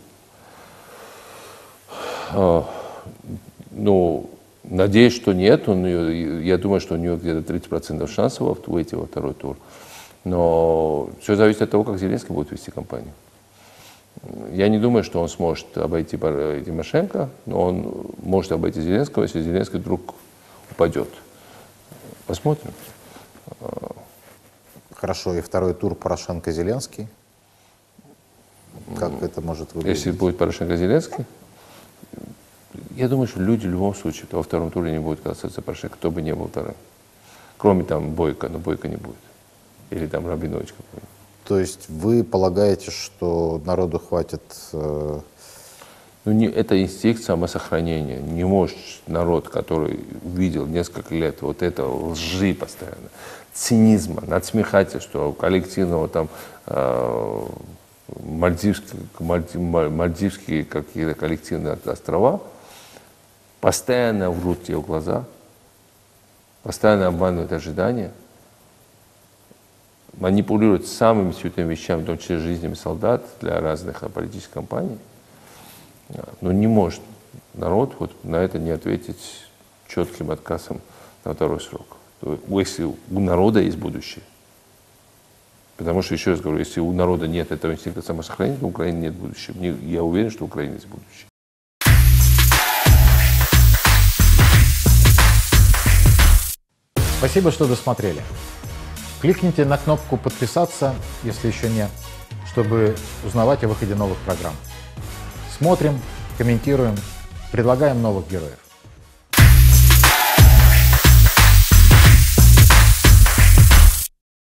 Ну, надеюсь, что нет. Я думаю, что у него где-то 30% шансов выйти во второй тур. Но все зависит от того, как Зеленский будет вести кампанию. Я не думаю, что он сможет обойти Тимошенко, но он может обойти Зеленского, если Зеленский вдруг упадет. Посмотрим. Хорошо, и второй тур Порошенко-Зеленский? Как это может выглядеть? Если будет Порошенко-Зеленский, я думаю, что люди в любом случае во втором туре не будут голосовать за Порошенко, кто бы не был вторым. Кроме там Бойко, но Бойко не будет. Или там Рабинович какой-нибудь. То есть вы полагаете, что народу хватит... Это инстинкт самосохранения. Не может народ, который видел несколько лет вот этого лжи постоянно, цинизма, надсмехательства, коллективного там мальдивские какие-то коллективные острова, постоянно врут тебе в глаза, постоянно обманывают ожидания, манипулируют самыми святыми вещами, в том числе жизнями солдат для разных политических кампаний. Но не может народ вот на это не ответить четким отказом на второй срок. Если у народа есть будущее. Потому что, еще раз говорю, если у народа нет этого инстинкта самосохранения, то у Украины нет будущего. Я уверен, что у Украины есть будущее. Спасибо, что досмотрели. Кликните на кнопку «Подписаться», если еще не, чтобы узнавать о выходе новых программ. Смотрим, комментируем, предлагаем новых героев.